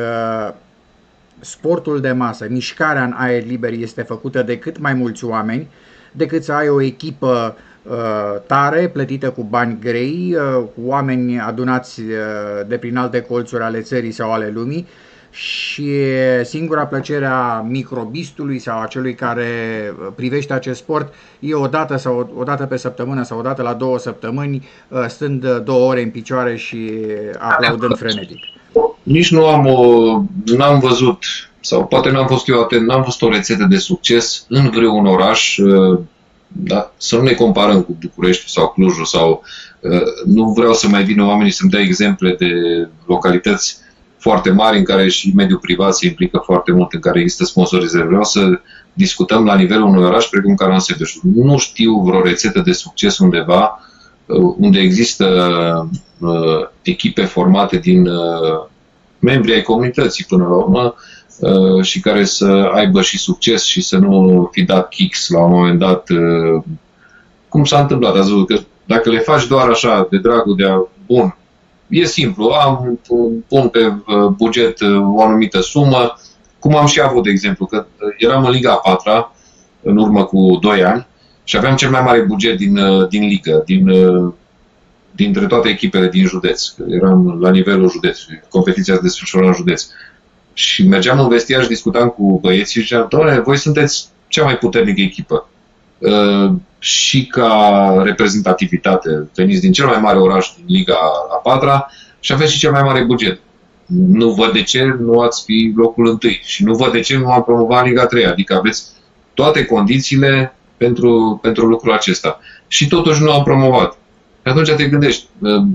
sportul de masă, mișcarea în aer liber este făcută de cât mai mulți oameni, decât să ai o echipă uh, tare, plătită cu bani grei, uh, cu oameni adunați uh, de prin alte colțuri ale țării sau ale lumii și singura plăcere a microbistului sau a celui care privește acest sport e o dată sau o dată pe săptămână sau o dată la două săptămâni, uh, stând două ore în picioare și aplaudând frenetic. Nici nu am, o, n-am văzut, sau poate n-am fost eu atent, n-am văzut o rețetă de succes în vreun oraș, da? Să nu ne comparăm cu București sau Clujul sau nu vreau să mai vină oamenii să-mi dea exemple de localități foarte mari în care și mediul privat se implică foarte mult, în care există sponsorizări. Vreau să discutăm la nivelul unui oraș precum Caras-Severin. Nu știu vreo rețetă de succes undeva unde există uh, echipe formate din uh, membri ai comunității până la urmă uh, și care să aibă și succes și să nu fi dat kicks la un moment dat, uh, cum s-a întâmplat. Ați văzut că dacă le faci doar așa de dragul de a... Bun, e simplu, am, pun pe buget o anumită sumă, cum am și avut, de exemplu, că eram în Liga a patra în urmă cu doi ani și aveam cel mai mare buget din, din ligă, din, dintre toate echipele din județ. Eram la nivelul județului, competiția se desfășura în județ. Și mergeam în vestiar și discutam cu băieții și ziceam, doamne, voi sunteți cea mai puternică echipă. Uh, și ca reprezentativitate, veniți din cel mai mare oraș din Liga a patra și aveți și cel mai mare buget. Nu văd de ce nu ați fi locul întâi și nu văd de ce nu am promovat Liga a treia. Adică aveți toate condițiile pentru, pentru lucrul acesta. Și totuși nu am promovat. Atunci te gândești,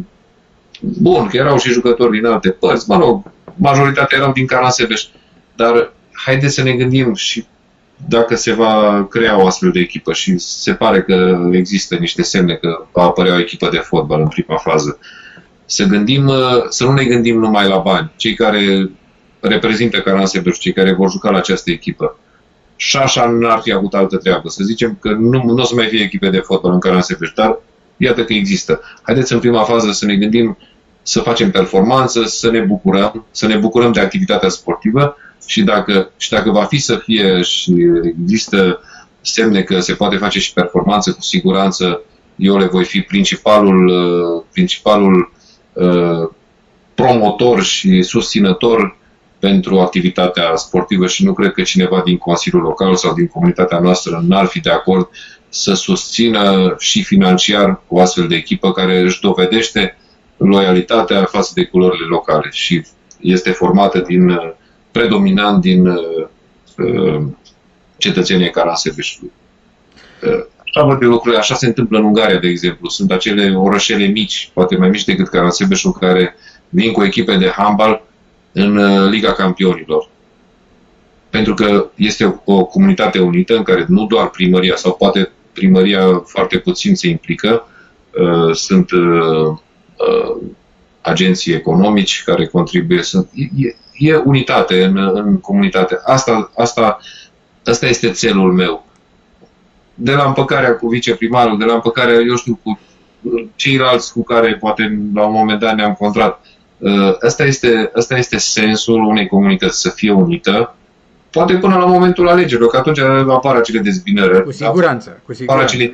bun, că erau și jucători din alte părți, mă rog, majoritatea erau din Caras-Severin, dar haideți să ne gândim și dacă se va crea o astfel de echipă și se pare că există niște semne că va apărea o echipă de fotbal în prima fază, să gândim, să nu ne gândim numai la bani. Cei care reprezintă Caras-Severin, cei care vor juca la această echipă, și așa n-ar fi avut altă treabă. Să zicem că nu, nu o să mai fie echipe de fotbal în Caras-Severin, dar iată că există. Haideți în prima fază să ne gândim să facem performanță, să ne bucurăm, să ne bucurăm de activitatea sportivă și dacă, și dacă va fi să fie și există semne că se poate face și performanță, cu siguranță eu le voi fi principalul, principalul promotor și susținător pentru activitatea sportivă și nu cred că cineva din Consiliul Local sau din comunitatea noastră n-ar fi de acord să susțină și financiar o astfel de echipă care își dovedește loialitatea față de culorile locale și este formată din, predominant din uh, cetățenii Caras-Severinului. Uh, așa văd de lucruri, așa se întâmplă în Ungaria, de exemplu. Sunt acele orășele mici, poate mai mici decât Caras-Severinul, care vin cu echipe de handbal în uh, Liga Campionilor. Pentru că este o comunitate unită în care nu doar primăria, sau poate primăria foarte puțin se implică, uh, sunt uh, uh, agenții economici care contribuie. Sunt, e, e unitate în, în comunitate. Asta, asta, asta este țelul meu. De la împăcarea cu viceprimarul, de la împăcarea, eu știu, cu ceilalți cu care poate la un moment dat ne-am contrat. Uh, asta, este, asta este sensul unei comunități, să fie unită. Poate până la momentul alegerilor, că atunci apar acele dezbinări. Cu siguranță, cu siguranță. Acele...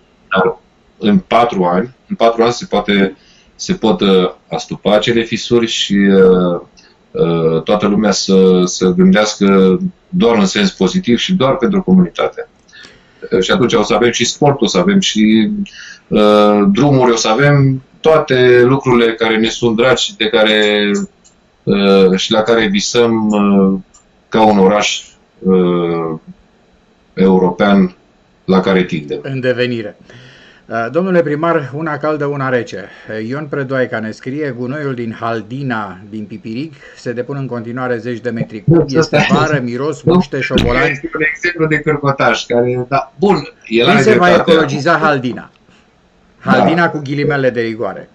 În patru ani, în patru ani se, poate, se pot uh, astupa acele fisuri și uh, uh, toată lumea să, să gândească doar în sens pozitiv și doar pentru comunitate. Uh, și atunci o să avem și sport, o să avem și uh, drumuri, o să avem toate lucrurile care ne sunt dragi, de care, uh, și la care visăm uh, ca un oraș uh, european la care tindem. În devenire. Domnule primar, una caldă, una rece. Ion Predoaica ne scrie: gunoiul din Haldina, din Pipiric, se depun în continuare zeci de metri cub, este vară, miros, muște, șobolani. Este un exemplu de cărcotaș care, da, bun, el Când se va ecologiza Haldina? Haldina da. Cu ghilimele de rigoare.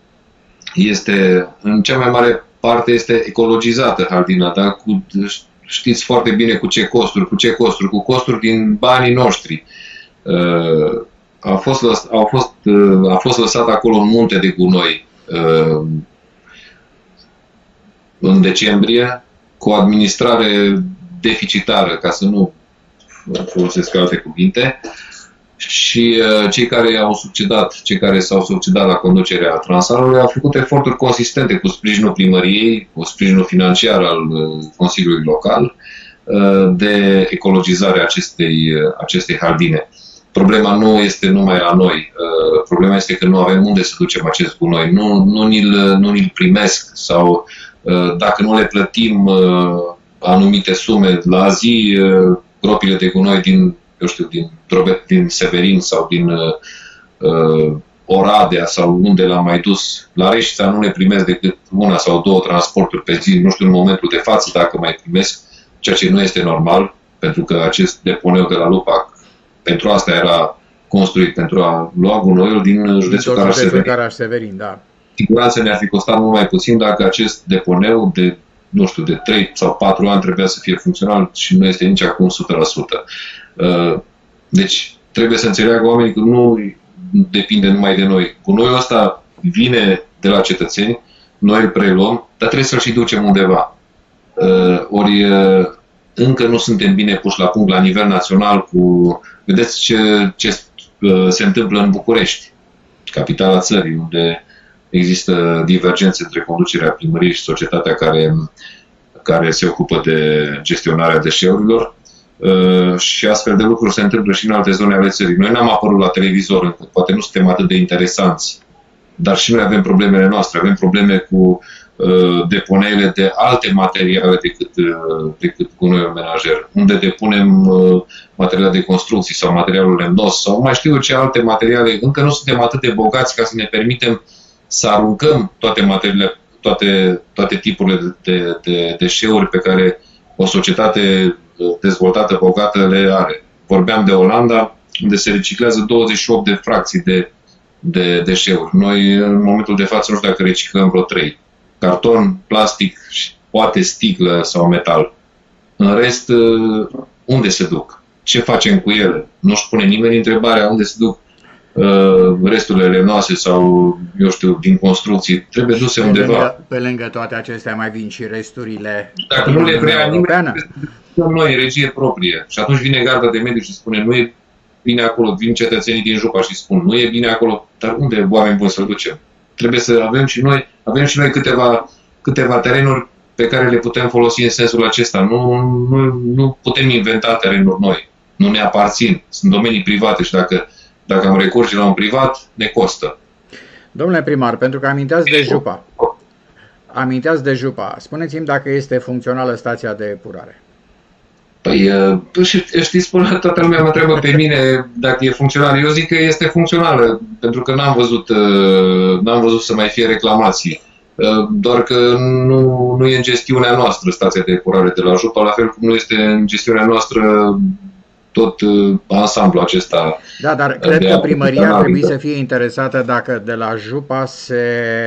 Este, în cea mai mare parte, este ecologizată Haldina, dar cu, știți foarte bine cu ce costuri, cu ce costuri, cu costuri din banii noștri. Uh, A fost, lăs, a, fost, a fost lăsat acolo un munte de gunoi uh, în decembrie, cu o administrare deficitară, ca să nu folosesc alte cuvinte, și uh, cei care au succedat, cei care s-au succedat la conducerea Transalului au făcut eforturi consistente cu sprijinul primăriei, cu sprijinul financiar al uh, Consiliului Local, uh, de ecologizare a acestei, uh, acestei haldine. Problema nu este numai la noi. Uh, problema este că nu avem unde să ducem acest gunoi. Nu, nu ni-l, nu ni-l primesc sau uh, dacă nu le plătim uh, anumite sume la zi, uh, gropile de gunoi din, eu știu, din, din Severin sau din uh, Oradea sau unde l-am mai dus la Reșița, nu le primesc decât una sau două transporturi pe zi. Nu știu în momentul de față dacă mai primesc, ceea ce nu este normal, pentru că acest deponeu de la Lupac pentru asta era construit, pentru a lua gunoiul din județul Caras-Severin. Caras-Severin, da. Siguranță ne-ar fi costat mult mai puțin dacă acest deponeu de, nu știu, de trei sau patru ani trebuia să fie funcțional și nu este nici acum o sută la sută. Deci trebuie să înțeleagă oamenii că nu depinde numai de noi. Gunoiul ăsta vine de la cetățeni, noi îl preluăm, dar trebuie să-l și ducem undeva. Ori încă nu suntem bine puși la punct la nivel național cu... Vedeți ce, ce se întâmplă în București, capitala țării, unde există divergențe între conducerea primăriei și societatea care, care se ocupă de gestionarea deșeurilor. Și astfel de lucruri se întâmplă și în alte zone ale țării. Noi n-am apărut la televizor încă, poate nu suntem atât de interesanți, dar și noi avem problemele noastre, avem probleme cu deponeile de alte materiale decât, decât gunoiul menajer, unde depunem materiale de construcții sau materialul lemnos sau mai știu eu ce alte materiale. Încă nu suntem atât de bogați ca să ne permitem să aruncăm toate materiile, toate, toate tipurile de, de, de deșeuri pe care o societate dezvoltată, bogată le are. Vorbeam de Olanda, unde se reciclează douăzeci și opt de fracții de, de deșeuri. Noi, în momentul de față, nu știu dacă reciclăm vreo trei. Carton, plastic și poate sticlă sau metal. În rest, unde se duc? Ce facem cu ele? Nu-și pune nimeni întrebarea unde se duc uh, resturile lemnoase sau, eu știu, din construcții. Trebuie duse pe undeva. Lângă, pe lângă toate acestea mai vin și resturile. Dacă nu le vrea nimeni, noi, regie proprie. Și atunci vine garda de mediu și spune, nu e bine acolo. Vin cetățenii din Jupa și spun, nu e bine acolo. Dar unde oameni buni să-l ducem? trebuie să avem și noi, avem și noi câteva, câteva terenuri pe care le putem folosi în sensul acesta. Nu, nu, nu putem inventa terenuri noi, nu ne aparțin, sunt domenii private și dacă, dacă am recurge la un privat, ne costă. Domnule primar, pentru că aminteați de Jupa, aminteați de Jupa, spuneți-mi dacă este funcțională stația de epurare. Păi, știți, spune, toată lumea mă întreabă pe mine dacă e funcțională. Eu zic că este funcțională, pentru că n-am văzut, n-am văzut să mai fie reclamații. Doar că nu, nu e în gestiunea noastră stația de epurare de la Jupa, la fel cum nu este în gestiunea noastră tot ansamblul acesta. Da, dar cred că primăria ar trebui să fie interesată dacă de la Jupa se,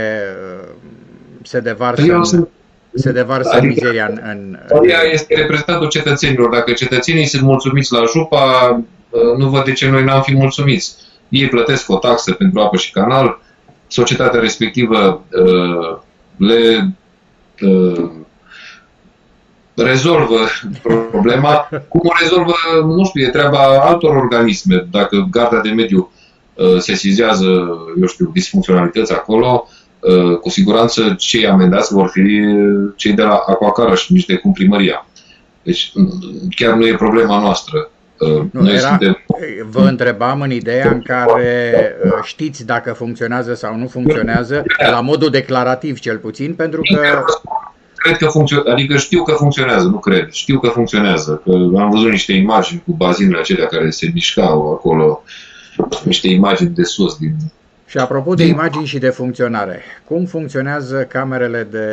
se devarsă, în, sunt, se devarsă adică, mizeria în... în ea este reprezentantul cetățenilor. Dacă cetățenii sunt mulțumiți la Jupa, nu văd de ce noi n-am fi mulțumiți. Ei plătesc o taxă pentru apă și canal, societatea respectivă uh, le uh, rezolvă problema. Cum o rezolvă, nu știu, e treaba altor organisme. Dacă garda de mediu uh, sesizează, eu știu, disfuncționalități acolo, uh, cu siguranță cei amendați vor fi cei de la Aquacara și nici de cum primăria. Deci chiar nu e problema noastră. Nu, Noi era, suntem... Vă întrebam în ideea în care știți dacă funcționează sau nu funcționează, la modul declarativ cel puțin, pentru că... Cred că funcționează, adică știu că funcționează, nu cred, știu că funcționează, că am văzut niște imagini cu bazinele acelea care se mișcau acolo, niște imagini de sus. Din... Și apropo de imagini și de funcționare, cum funcționează camerele de,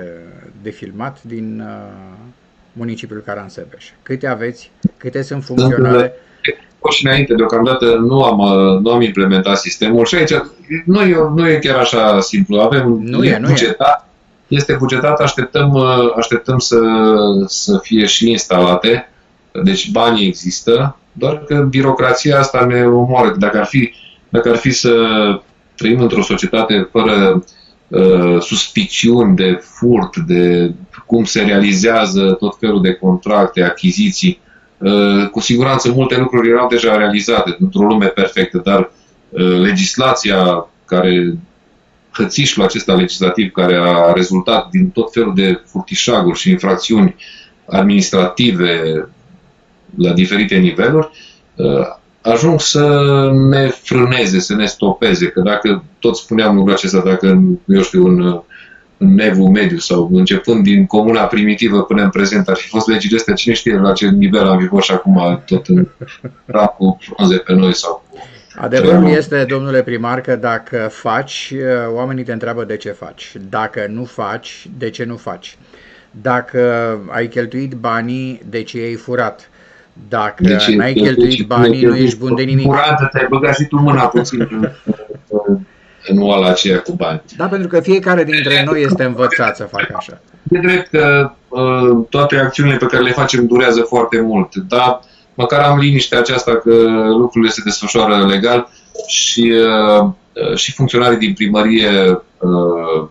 de filmat din... municipiul Caras-Severin? Câte aveți? Câte sunt funcționale? Și înainte, deocamdată nu am, nu am implementat sistemul și aici nu e, nu e chiar așa simplu. Avem nu e, nu bugetat, e. Este bugetat, așteptăm, așteptăm să, să fie și instalate, deci banii există, doar că birocrația asta ne omoară. Dacă ar fi, dacă ar fi să trăim într-o societate fără uh, suspiciuni de furt, de cum se realizează tot felul de contracte, achiziții. Cu siguranță multe lucruri erau deja realizate într-o lume perfectă, dar legislația care, hățișul acesta legislativ care a rezultat din tot felul de furtișaguri și infracțiuni administrative la diferite niveluri, ajung să ne frâneze, să ne stopeze. Că dacă tot spuneam lucrul acesta, dacă, eu știu, în în evul mediu sau începând din comuna primitivă până în prezent ar fi fost legile astea, cine știe la ce nivel am fi fost și acum tot în rap cu frunze pe noi sau... Adevărul este, domnule primar, că dacă faci, oamenii te întreabă de ce faci. Dacă nu faci, de ce nu faci. Dacă ai cheltuit banii, de ce ai furat. Dacă deci, n-ai cheltuit banii, nu ești bun de nimic. Furată, te-ai băgat și tu mâna puțin în oala aceea cu bani. Da, pentru că fiecare dintre noi este învățat să facă așa. E drept că uh, toate acțiunile pe care le facem durează foarte mult, dar măcar am liniștea aceasta că lucrurile se desfășoară legal și, uh, și funcționarii din primărie uh,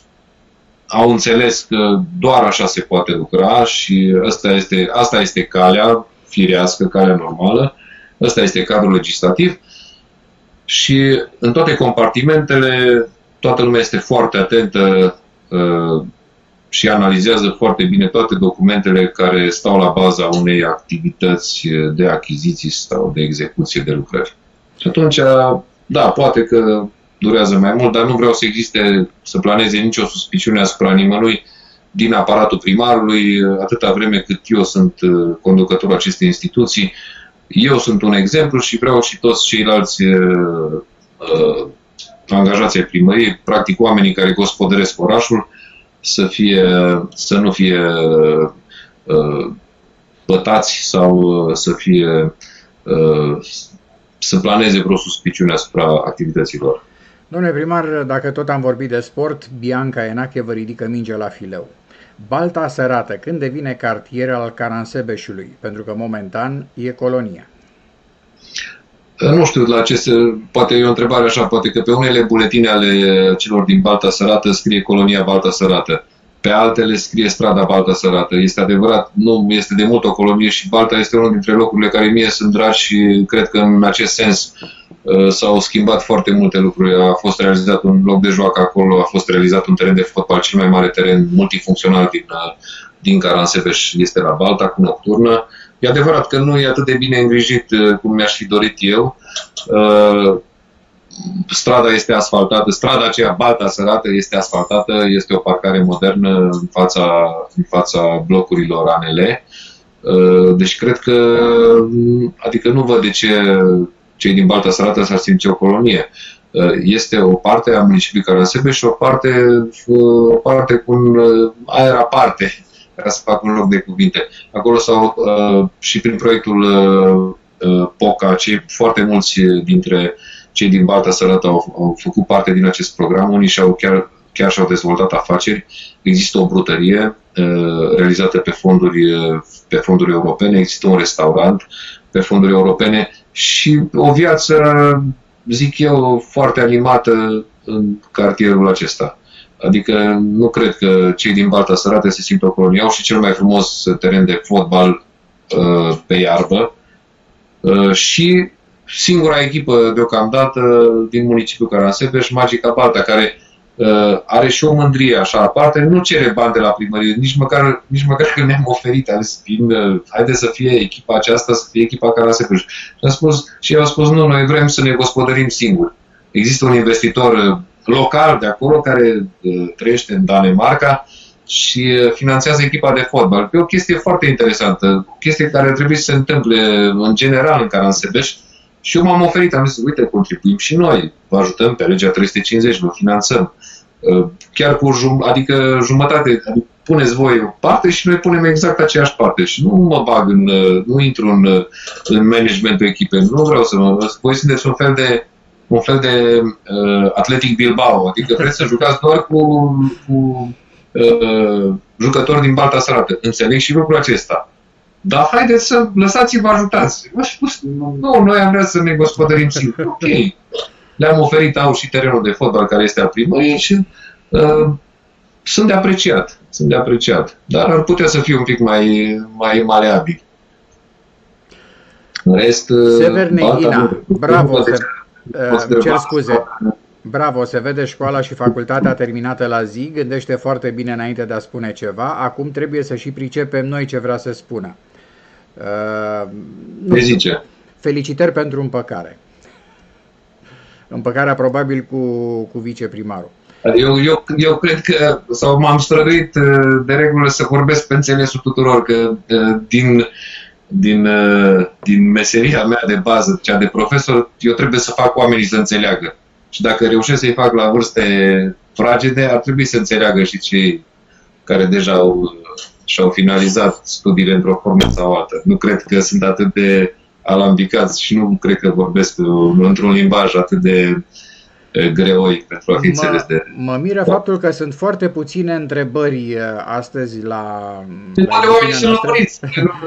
au înțeles că doar așa se poate lucra și asta este, asta este calea firească, calea normală, ăsta este cadrul legislativ. Și în toate compartimentele toată lumea este foarte atentă uh, și analizează foarte bine toate documentele care stau la baza unei activități de achiziții sau de execuție de lucrări. Și atunci, da, poate că durează mai mult, dar nu vreau să existe, să planeze nicio suspiciune asupra nimănui din aparatul primarului, atâta vreme cât eu sunt conducătorul acestei instituții. Eu sunt un exemplu și vreau și toți ceilalți uh, uh, angajați ai primăriei, practic oamenii care gospodăresc orașul, să, fie, să nu fie uh, bătați sau uh, să fie uh, să planeze vreo suspiciune asupra activităților. Domnule primar, dacă tot am vorbit de sport, Bianca Enache vă ridică mingea la fileu. Balta Sărată, când devine cartier al Caras-Severinului? Pentru că momentan e colonia. Nu știu la ce se... Poate e o întrebare așa, poate că pe unele buletine ale celor din Balta Sărată scrie colonia Balta Sărată. pe altele scrie strada Balta Sărată. Este adevărat, nu este de mult o colonie și Balta este unul dintre locurile care mie sunt dragi și cred că în acest sens s-au schimbat foarte multe lucruri. A fost realizat un loc de joacă acolo, a fost realizat un teren de fotbal, cel mai mare teren multifuncțional din, din Caras-Severin, este la Balta, cu nocturnă. E adevărat că nu e atât de bine îngrijit cum mi-aș fi dorit eu. Strada este asfaltată, strada aceea Balta Sărată este asfaltată, este o parcare modernă în fața, în fața blocurilor A N L. Deci cred că, adică nu văd de ce cei din Balta Sărată s-ar simți o colonie. Este o parte a municipiului Caras-Severin și o parte, o parte cu un aer aparte, ca să fac un loc de cuvinte. Acolo s-au, și prin proiectul POCA, cei foarte mulți dintre cei din Balta Sărată au, au făcut parte din acest program, unii și-au chiar, chiar și-au dezvoltat afaceri. Există o brutărie uh, realizată pe fonduri, pe fonduri europene, există un restaurant pe fonduri europene și o viață, zic eu, foarte animată în cartierul acesta. Adică nu cred că cei din Balta Sărată se simt o colonie. Au și cel mai frumos teren de fotbal uh, pe iarbă uh, și singura echipă deocamdată din municipiul Caras-Severin, Magica Balta, care uh, are și o mândrie așa aparte, nu cere bani de la primărie, nici măcar, nici măcar că ne-am oferit, am zis, uh, haide să fie echipa aceasta, să fie echipa Caras-Severin. Și, am spus, și eu am spus, nu, noi vrem să ne gospodărim singuri. Există un investitor uh, local de acolo care uh, trăiește în Danemarca și uh, finanțează echipa de fotbal. E o chestie foarte interesantă, o chestie care ar trebui să se întâmple în general în Caras-Severin. Și eu m-am oferit, am zis, uite, contribuim și noi, vă ajutăm pe legea trei sute cincizeci, vă finanțăm. Chiar cu jum adică jumătate, adică puneți voi o parte și noi punem exact aceeași parte. Și nu mă bag în, nu intru în, în managementul echipei, nu vreau să mă... Voi sunteți un fel de, un fel de uh, Athletic Bilbao, adică vreți să jucați doar cu, cu uh, jucători din Balta Sărată. Înțeleg și lucrul acesta. Dar haideți să lăsați-vă ajutați. Nu, noi am vrea să ne gospodărim singuri. Ok. Le-am oferit, au și terenul de fotbal care este al primăriei și uh, sunt de apreciat. Sunt de apreciat. Dar ar putea să fie un pic mai, mai maleabil. În rest... Severneghina, bravo, se, uh, cer scuze. Bravo, se vede școala și facultatea terminată la zi, gândește foarte bine înainte de a spune ceva, acum trebuie să și pricepem noi ce vrea să spună. Uh, Ce zice? Felicitări pentru împăcare. Împăcarea probabil cu, cu viceprimarul. Eu, eu, eu cred că, sau m-am străduit de regulă să vorbesc pe înțelesul tuturor, că din, din, din meseria mea de bază, cea de profesor, eu trebuie să fac oamenii să înțeleagă. Și dacă reușesc să-i fac la vârste fragede, ar trebui să înțeleagă și cei care deja au, și-au finalizat studiile într-o formă sau altă. Nu cred că sunt atât de alambicați și nu cred că vorbesc într-un limbaj atât de greoi pentru a fi înțeles de... Mă miră faptul că sunt foarte puține întrebări astăzi la... Poate oamenii sunt lămuriți.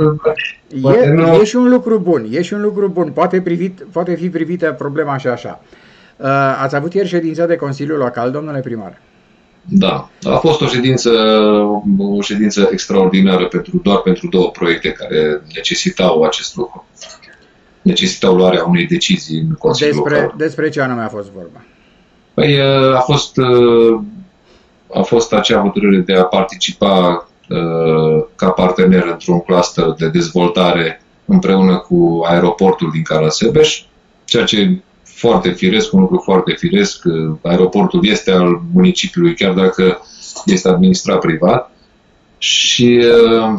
E, e și un lucru bun, e și un lucru bun. Poate, privit, poate fi privită problema și așa. Ați avut ieri ședința de Consiliu Local, domnule primar? Da, a fost o ședință, o ședință extraordinară pentru, doar pentru două proiecte care necesitau acest lucru. Necesitau luarea unei decizii în Consiliul despre, Local. Despre ce anume a fost vorba? Păi a fost, a fost acea hotărâre de a participa ca partener într-un cluster de dezvoltare împreună cu aeroportul din Caras-Severin, ceea ce foarte firesc, un lucru foarte firesc. Aeroportul este al municipiului, chiar dacă este administrat privat. Și uh,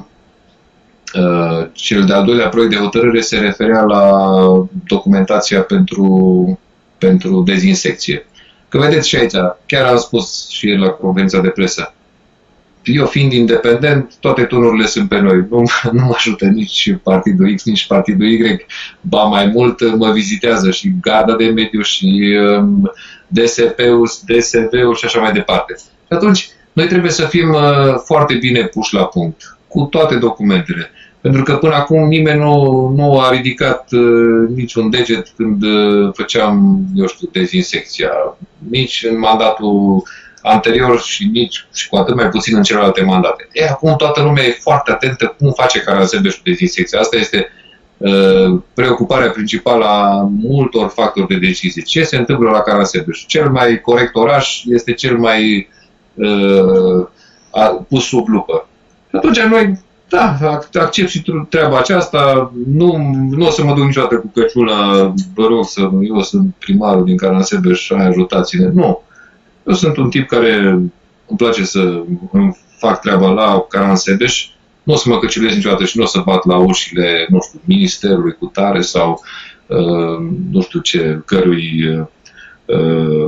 uh, cel de-al doilea proiect de hotărâre se referea la documentația pentru, pentru dezinsecție. Că vedeți și aici, chiar am spus și ieri la conferința de presă, eu fiind independent, toate tunurile sunt pe noi. Nu, nu mă ajută nici Partidul X, nici Partidul Y. Ba mai mult mă vizitează și Garda de Mediu și um, D S P-ul, D S V-ul și așa mai departe. Și atunci noi trebuie să fim uh, foarte bine puși la punct cu toate documentele. Pentru că până acum nimeni nu, nu a ridicat uh, niciun deget când uh, făceam, eu știu, dezinsecția. Nici în mandatul anterior și nici și cu atât mai puțin în celelalte mandate. E, acum toată lumea e foarte atentă cum face Caras-Severin de dezinsecție. Asta este uh, preocuparea principală a multor factori de decizie. Ce se întâmplă la Caras-Severin? Cel mai corect oraș este cel mai uh, pus sub lupă. Atunci noi, da, accept și treaba aceasta, nu, nu o să mă duc niciodată cu căciula, vă rog să, eu sunt primarul din Caras-Severin și ajutați-ne. Nu. Eu sunt un tip care îmi place să îmi fac treaba la Caras-Severin, nu o să mă căciulez niciodată și nu o să bat la ușile, nu știu, ministerului cu tare sau uh, nu știu ce, cărui uh,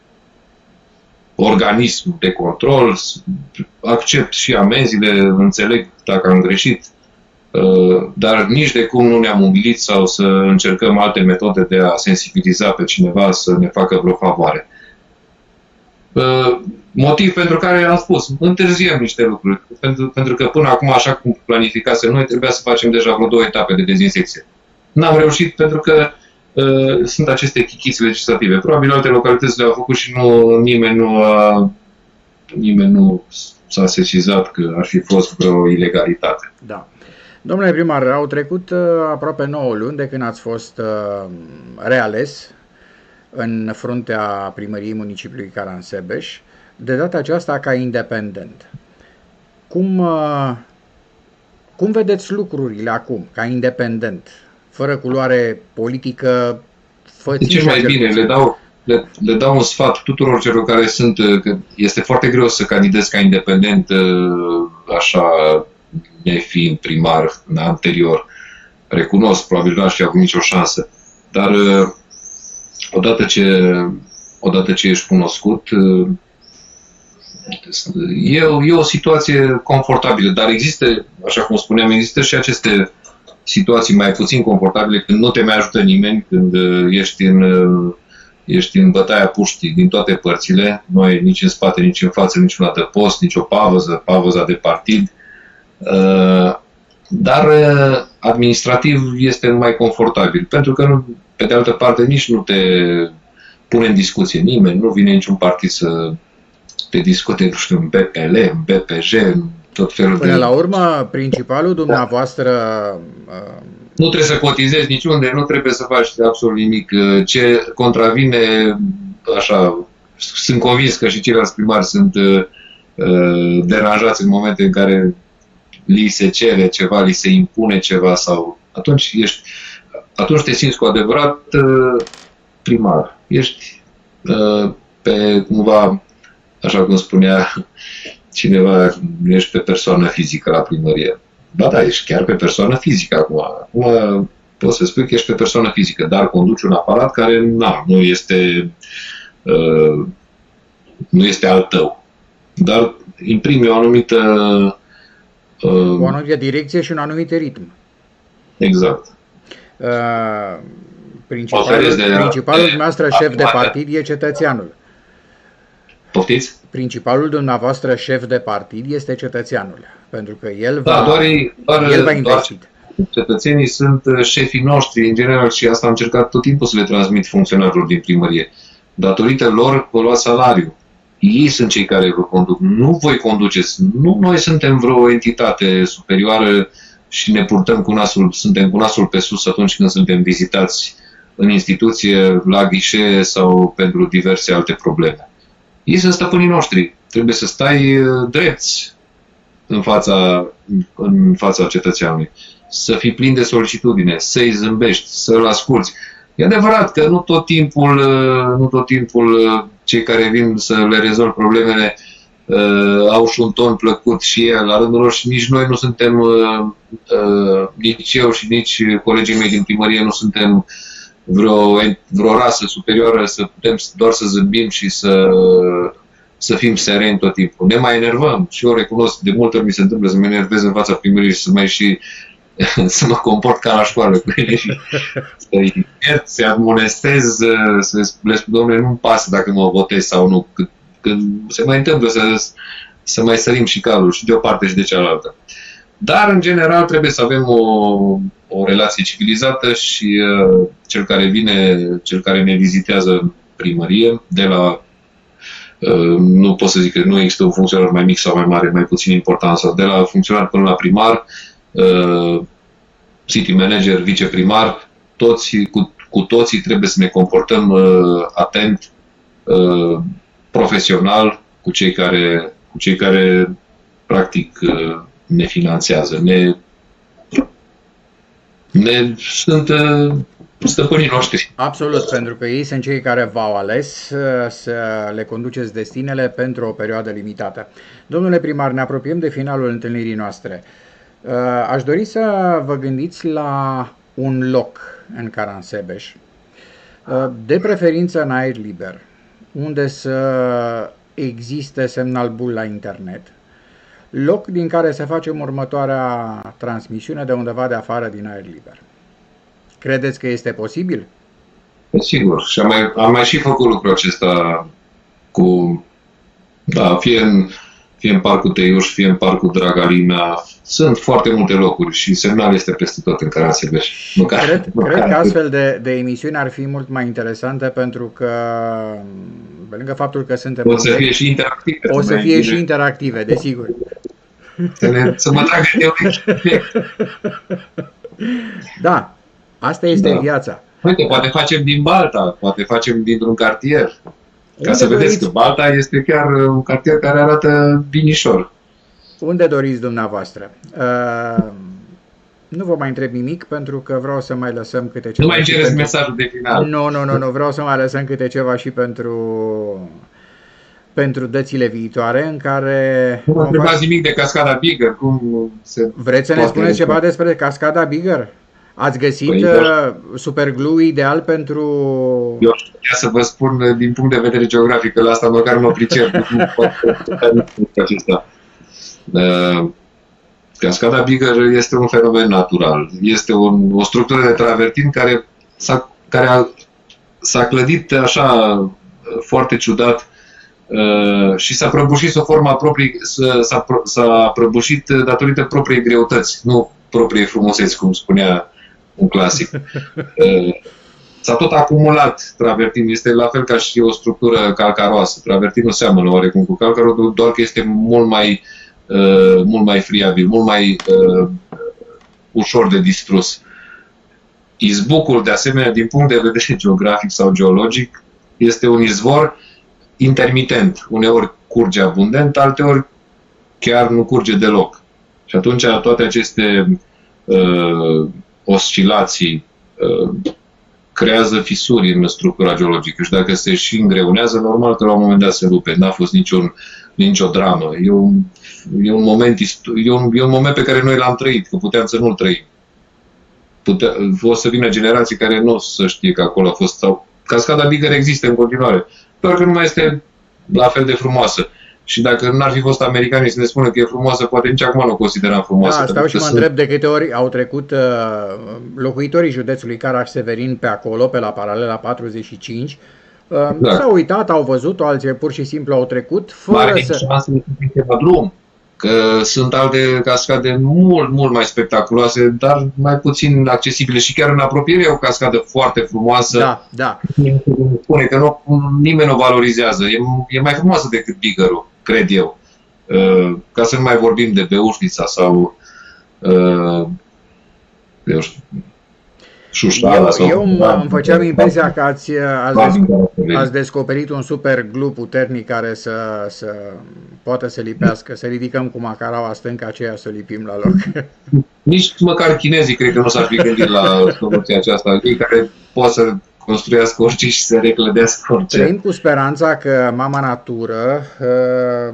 organism de control, accept și amenziile, înțeleg dacă am greșit, dar nici de cum nu ne-am umilit sau să încercăm alte metode de a sensibiliza pe cineva să ne facă vreo favoare. Motiv pentru care am spus, întârziem niște lucruri, pentru, pentru că până acum, așa cum planificasem noi, trebuia să facem deja vreo două etape de dezinsecție. N-am reușit pentru că Uh, sunt aceste chichiți legislative. Probabil alte localități le-au făcut și nu, nimeni nu a, nimeni nu s-a sesizat că ar fi fost vreo ilegalitate. Da. Domnule primar, au trecut uh, aproape nouă luni de când ați fost uh, reales în fruntea primăriei municipiului Caras-Severin, de data aceasta ca independent. Cum, uh, cum vedeți lucrurile acum, ca independent? Fără culoare politică, fățișa. Ce mai bine, le dau, le, le dau un sfat tuturor celor care sunt, că este foarte greu să candidezi ca independent, așa, nefiind primar anterior. Recunosc, probabil n-aș fi avut nicio șansă. Dar odată ce, odată ce ești cunoscut, e, e o situație confortabilă. Dar există, așa cum spuneam, există și aceste situații mai puțin confortabile când nu te mai ajută nimeni, când ești în, ești în bătaia puștii din toate părțile, nu ai nici în spate, nici în față, nici un adăpost, nici o pavăză, pavăza de partid, dar administrativ este mai confortabil, pentru că pe de altă parte nici nu te pune în discuție nimeni, nu vine niciun partid să te discute, nu știu, în B P L, în B P J, în tot felul Până de... la urmă, principalul dumneavoastră... Uh... Nu trebuie să cotizezi niciunde, nu trebuie să faci absolut nimic. Ce contravine, așa, sunt convins că și ceilalți primari sunt uh, deranjați în momente în care li se cere ceva, li se impune ceva sau... Atunci, ești, atunci te simți cu adevărat uh, primar. Ești uh, pe, cumva, așa cum spunea cineva, ești pe persoană fizică la primărie. Da, da, ești chiar pe persoană fizică acum. Acum poți să spui că ești pe persoană fizică, dar conduci un aparat care na, nu este uh, nu este al tău. Dar imprimi o anumită uh, o anumită direcție și un anumit ritm. Exact. Uh, principalul de, principalul dumneavoastră șef de partid e cetățeanul. Poftiți? Principalul dumneavoastră șef de partid este cetățeanul, pentru că el va, da, doar, doar, el va investi. Cetățenii sunt șefii noștri în general și asta am încercat tot timpul să le transmit funcționarilor din primărie. Datorită lor vă luați salariu. Ei sunt cei care vă conduc. Nu voi conduceți. Nu noi suntem vreo entitate superioară și ne purtăm cu nasul, suntem cu nasul pe sus atunci când suntem vizitați în instituție, la ghișee sau pentru diverse alte probleme. Ei sunt stăpânii noștri. Trebuie să stai drepți în fața, în fața cetățeanului. Să fii plin de solicitudine, să-i zâmbești, să-l asculți. E adevărat că nu tot timpul, nu tot timpul cei care vin să le rezolv problemele uh, au și un ton plăcut și ei la rândul lor și nici noi nu suntem, uh, uh, nici eu și nici colegii mei din primărie nu suntem vreo, vreo rasă superioară să putem doar să zâmbim și să, să fim sereni tot timpul. Ne mai enervăm și eu recunosc, de multe ori mi se întâmplă să mă enervez în fața primăriei și să mai și să mă comport ca la școală cu ei și să-i iert, să-i admonestez, să le spun, domnule, nu-mi pasă dacă mă votez sau nu. Când, când se mai întâmplă să, să mai sărim și calul și de o parte și de cealaltă. Dar, în general, trebuie să avem o, o relație civilizată și uh, cel care vine, cel care ne vizitează în primărie, de la Nu pot să zic că nu există un funcționar mai mic sau mai mare, mai puțin important, sau de la funcționar până la primar, city manager, viceprimar, toți, cu, cu toții trebuie să ne comportăm atent, profesional cu cei care, cu cei care practic ne finanțează, ne, ne sunt stăpânii noștri. Absolut, pentru că ei sunt cei care v-au ales să le conduceți destinele pentru o perioadă limitată. Domnule primar, ne apropiem de finalul întâlnirii noastre. Aș dori să vă gândiți la un loc în Caras-Severin, de preferință în aer liber, unde să existe semnal bun la internet, loc din care să facem următoarea transmisiune de undeva de afară din aer liber. Credeți că este posibil? Sigur. Și am mai, am mai și făcut lucrul acesta cu, da, fie în, fie în Parcul Teiuș, fie în Parcul Dragalina. Sunt foarte multe locuri și semnal este peste tot în Caras-Severin. Cred, cred că astfel de, de emisiuni ar fi mult mai interesante, pentru că, pe lângă faptul că suntem... O să fie și interactive. O să fie și interactive, desigur. Să, ne, să mă tragă teorie. Da, asta este da. Viața. Uite, poate facem din Balta, poate facem dintr-un cartier. Ca Unde să vedeți doriți? Că Balta este chiar un cartier care arată binișor. Unde doriți dumneavoastră? Uh, nu vă mai întreb nimic, pentru că vreau să mai lăsăm câte ceva. Nu mai cereți pentru... mesajul de final. Nu, nu, nu, nu, vreau să mai lăsăm câte ceva și pentru, pentru dățile viitoare, în care... Nu întrebați nimic de cascada Bigger. Cum se Vreți să ne spuneți ceva despre cascada Bigger? Ați găsit păi, uh, superglue ideal pentru... Eu știu să vă spun din punct de vedere geografic, că la asta măcar mă pricep. acesta. Uh, cascada Bigger este un fenomen natural. Este un, o structură de travertin care s-a, care a, s-a clădit așa foarte ciudat uh, și s-a prăbușit sub forma proprii, s-a, s-a prăbușit datorită propriei greutăți, nu propriei frumuseți, cum spunea un clasic. S-a tot acumulat travertin, este la fel ca și o structură calcaroasă. Travertinul seamănă oarecum cu calcarul, doar că este mult mai, uh, mult mai friabil, mult mai uh, ușor de distrus. Izbucul, de asemenea, din punct de vedere geografic sau geologic, este un izvor intermitent. Uneori curge abundent, alteori chiar nu curge deloc. Și atunci toate aceste uh, oscilații uh, creează fisuri în structura geologică și dacă se și îngreunează, normal că la un moment dat se rupe. N-a fost niciun, nicio dramă. E un, e, un moment, e, un, e un moment pe care noi l-am trăit, că puteam să nu-l trăim. Putea, o să vină generații care nu o să știe că acolo a fost. Sau, cascada Bigger există în continuare, doar că nu mai este la fel de frumoasă. Și dacă n-ar fi fost americanii să ne spună că e frumoasă, poate nici acum nu o consideram frumoasă. Da, stau și mă sunt... întreb de câte ori au trecut uh, locuitorii județului Caras-Severin pe acolo, pe la paralela patruzeci și cinci. Uh, da. S-au uitat, au văzut-o, alții pur și simplu au trecut, fără Mare să... șanse de pe drum, că sunt alte cascade mult, mult mai spectaculoase, dar mai puțin accesibile. Și chiar în apropiere e o cascadă foarte frumoasă. Da, da. Spune că nu, nimeni nu valorizează. E, e mai frumoasă decât Biggerul, cred eu. Uh, ca să nu mai vorbim de Beușnița sau uh, eu știu, Șușala. Eu, sau, eu da, îmi făceam impresia că ați, ați, des, ați descoperit un super glue puternic care să, să poată să lipească, să ridicăm cu macaraua stânca aceea să lipim la loc. Nici măcar chinezii cred că nu s-ar fi gândit la soluția aceasta. Ei care pot să construiască orice și să reclădească orice. Trăim cu speranța că mama natură uh,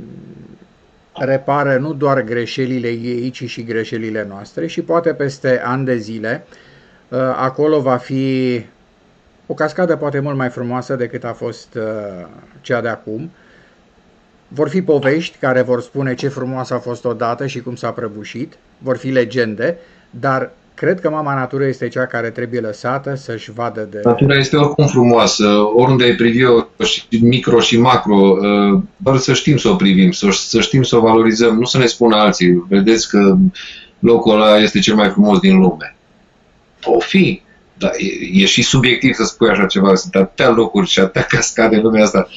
repară nu doar greșelile ei, ci și greșelile noastre și poate peste ani de zile uh, acolo va fi o cascadă poate mult mai frumoasă decât a fost uh, cea de acum. Vor fi povești care vor spune ce frumoasă a fost odată și cum s-a prăbușit, vor fi legende, dar cred că mama natură este cea care trebuie lăsată să-și vadă de... Natura este oricum frumoasă, oriunde ai privi-o, și micro și macro, doar să știm să o privim, să, să știm să o valorizăm, nu să ne spună alții, vedeți că locul ăla este cel mai frumos din lume. O fi, dar e, e și subiectiv să spui așa ceva, sunt atâtea locuri și atâtea cascade în lumea asta.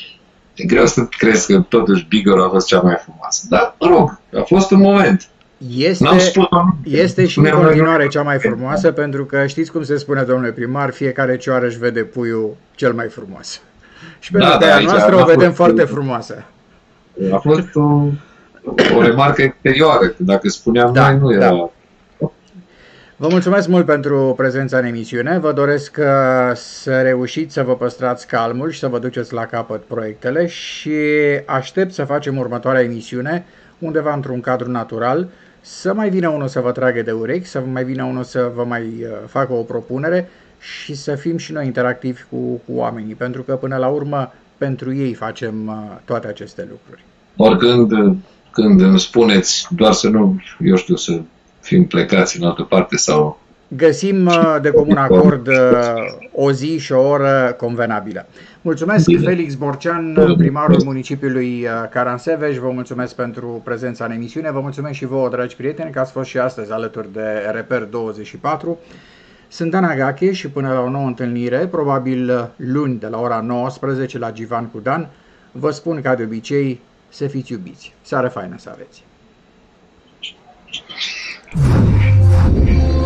e greu să crezi că totuși Bigor a fost cea mai frumoasă. Dar, mă rog, a fost un moment. Este, este și în continuare cea mai frumoasă, pentru că știți cum se spune, domnule primar, fiecare cioară își vede puiul cel mai frumos. Și pentru că a noastră o vedem foarte frumoasă. A fost o, o remarcă exterioară, dacă spuneam da, noi, nu era... Da. Vă mulțumesc mult pentru prezența în emisiune, vă doresc să reușiți să vă păstrați calmul și să vă duceți la capăt proiectele și aștept să facem următoarea emisiune undeva într-un cadru natural, să mai vină unul să vă tragă de urechi, să mai vină unul să vă mai facă o propunere și să fim și noi interactivi cu, cu oamenii, pentru că până la urmă pentru ei facem toate aceste lucruri. Oricând când îmi spuneți, doar să nu, eu știu, să fim plecați în altă parte sau... Găsim de comun acord o zi și o oră convenabilă. Mulțumesc, bine. Felix Borcean, primarul municipiului Caras-Severin, vă mulțumesc pentru prezența în emisiune, vă mulțumesc și vouă, dragi prieteni, că ați fost și astăzi alături de Reper douăzeci și patru. Sunt Dan Agache și până la o nouă întâlnire, probabil luni de la ora nouăsprezece la Givan cu Dan, vă spun ca de obicei să fiți iubiți. Seară faină să aveți!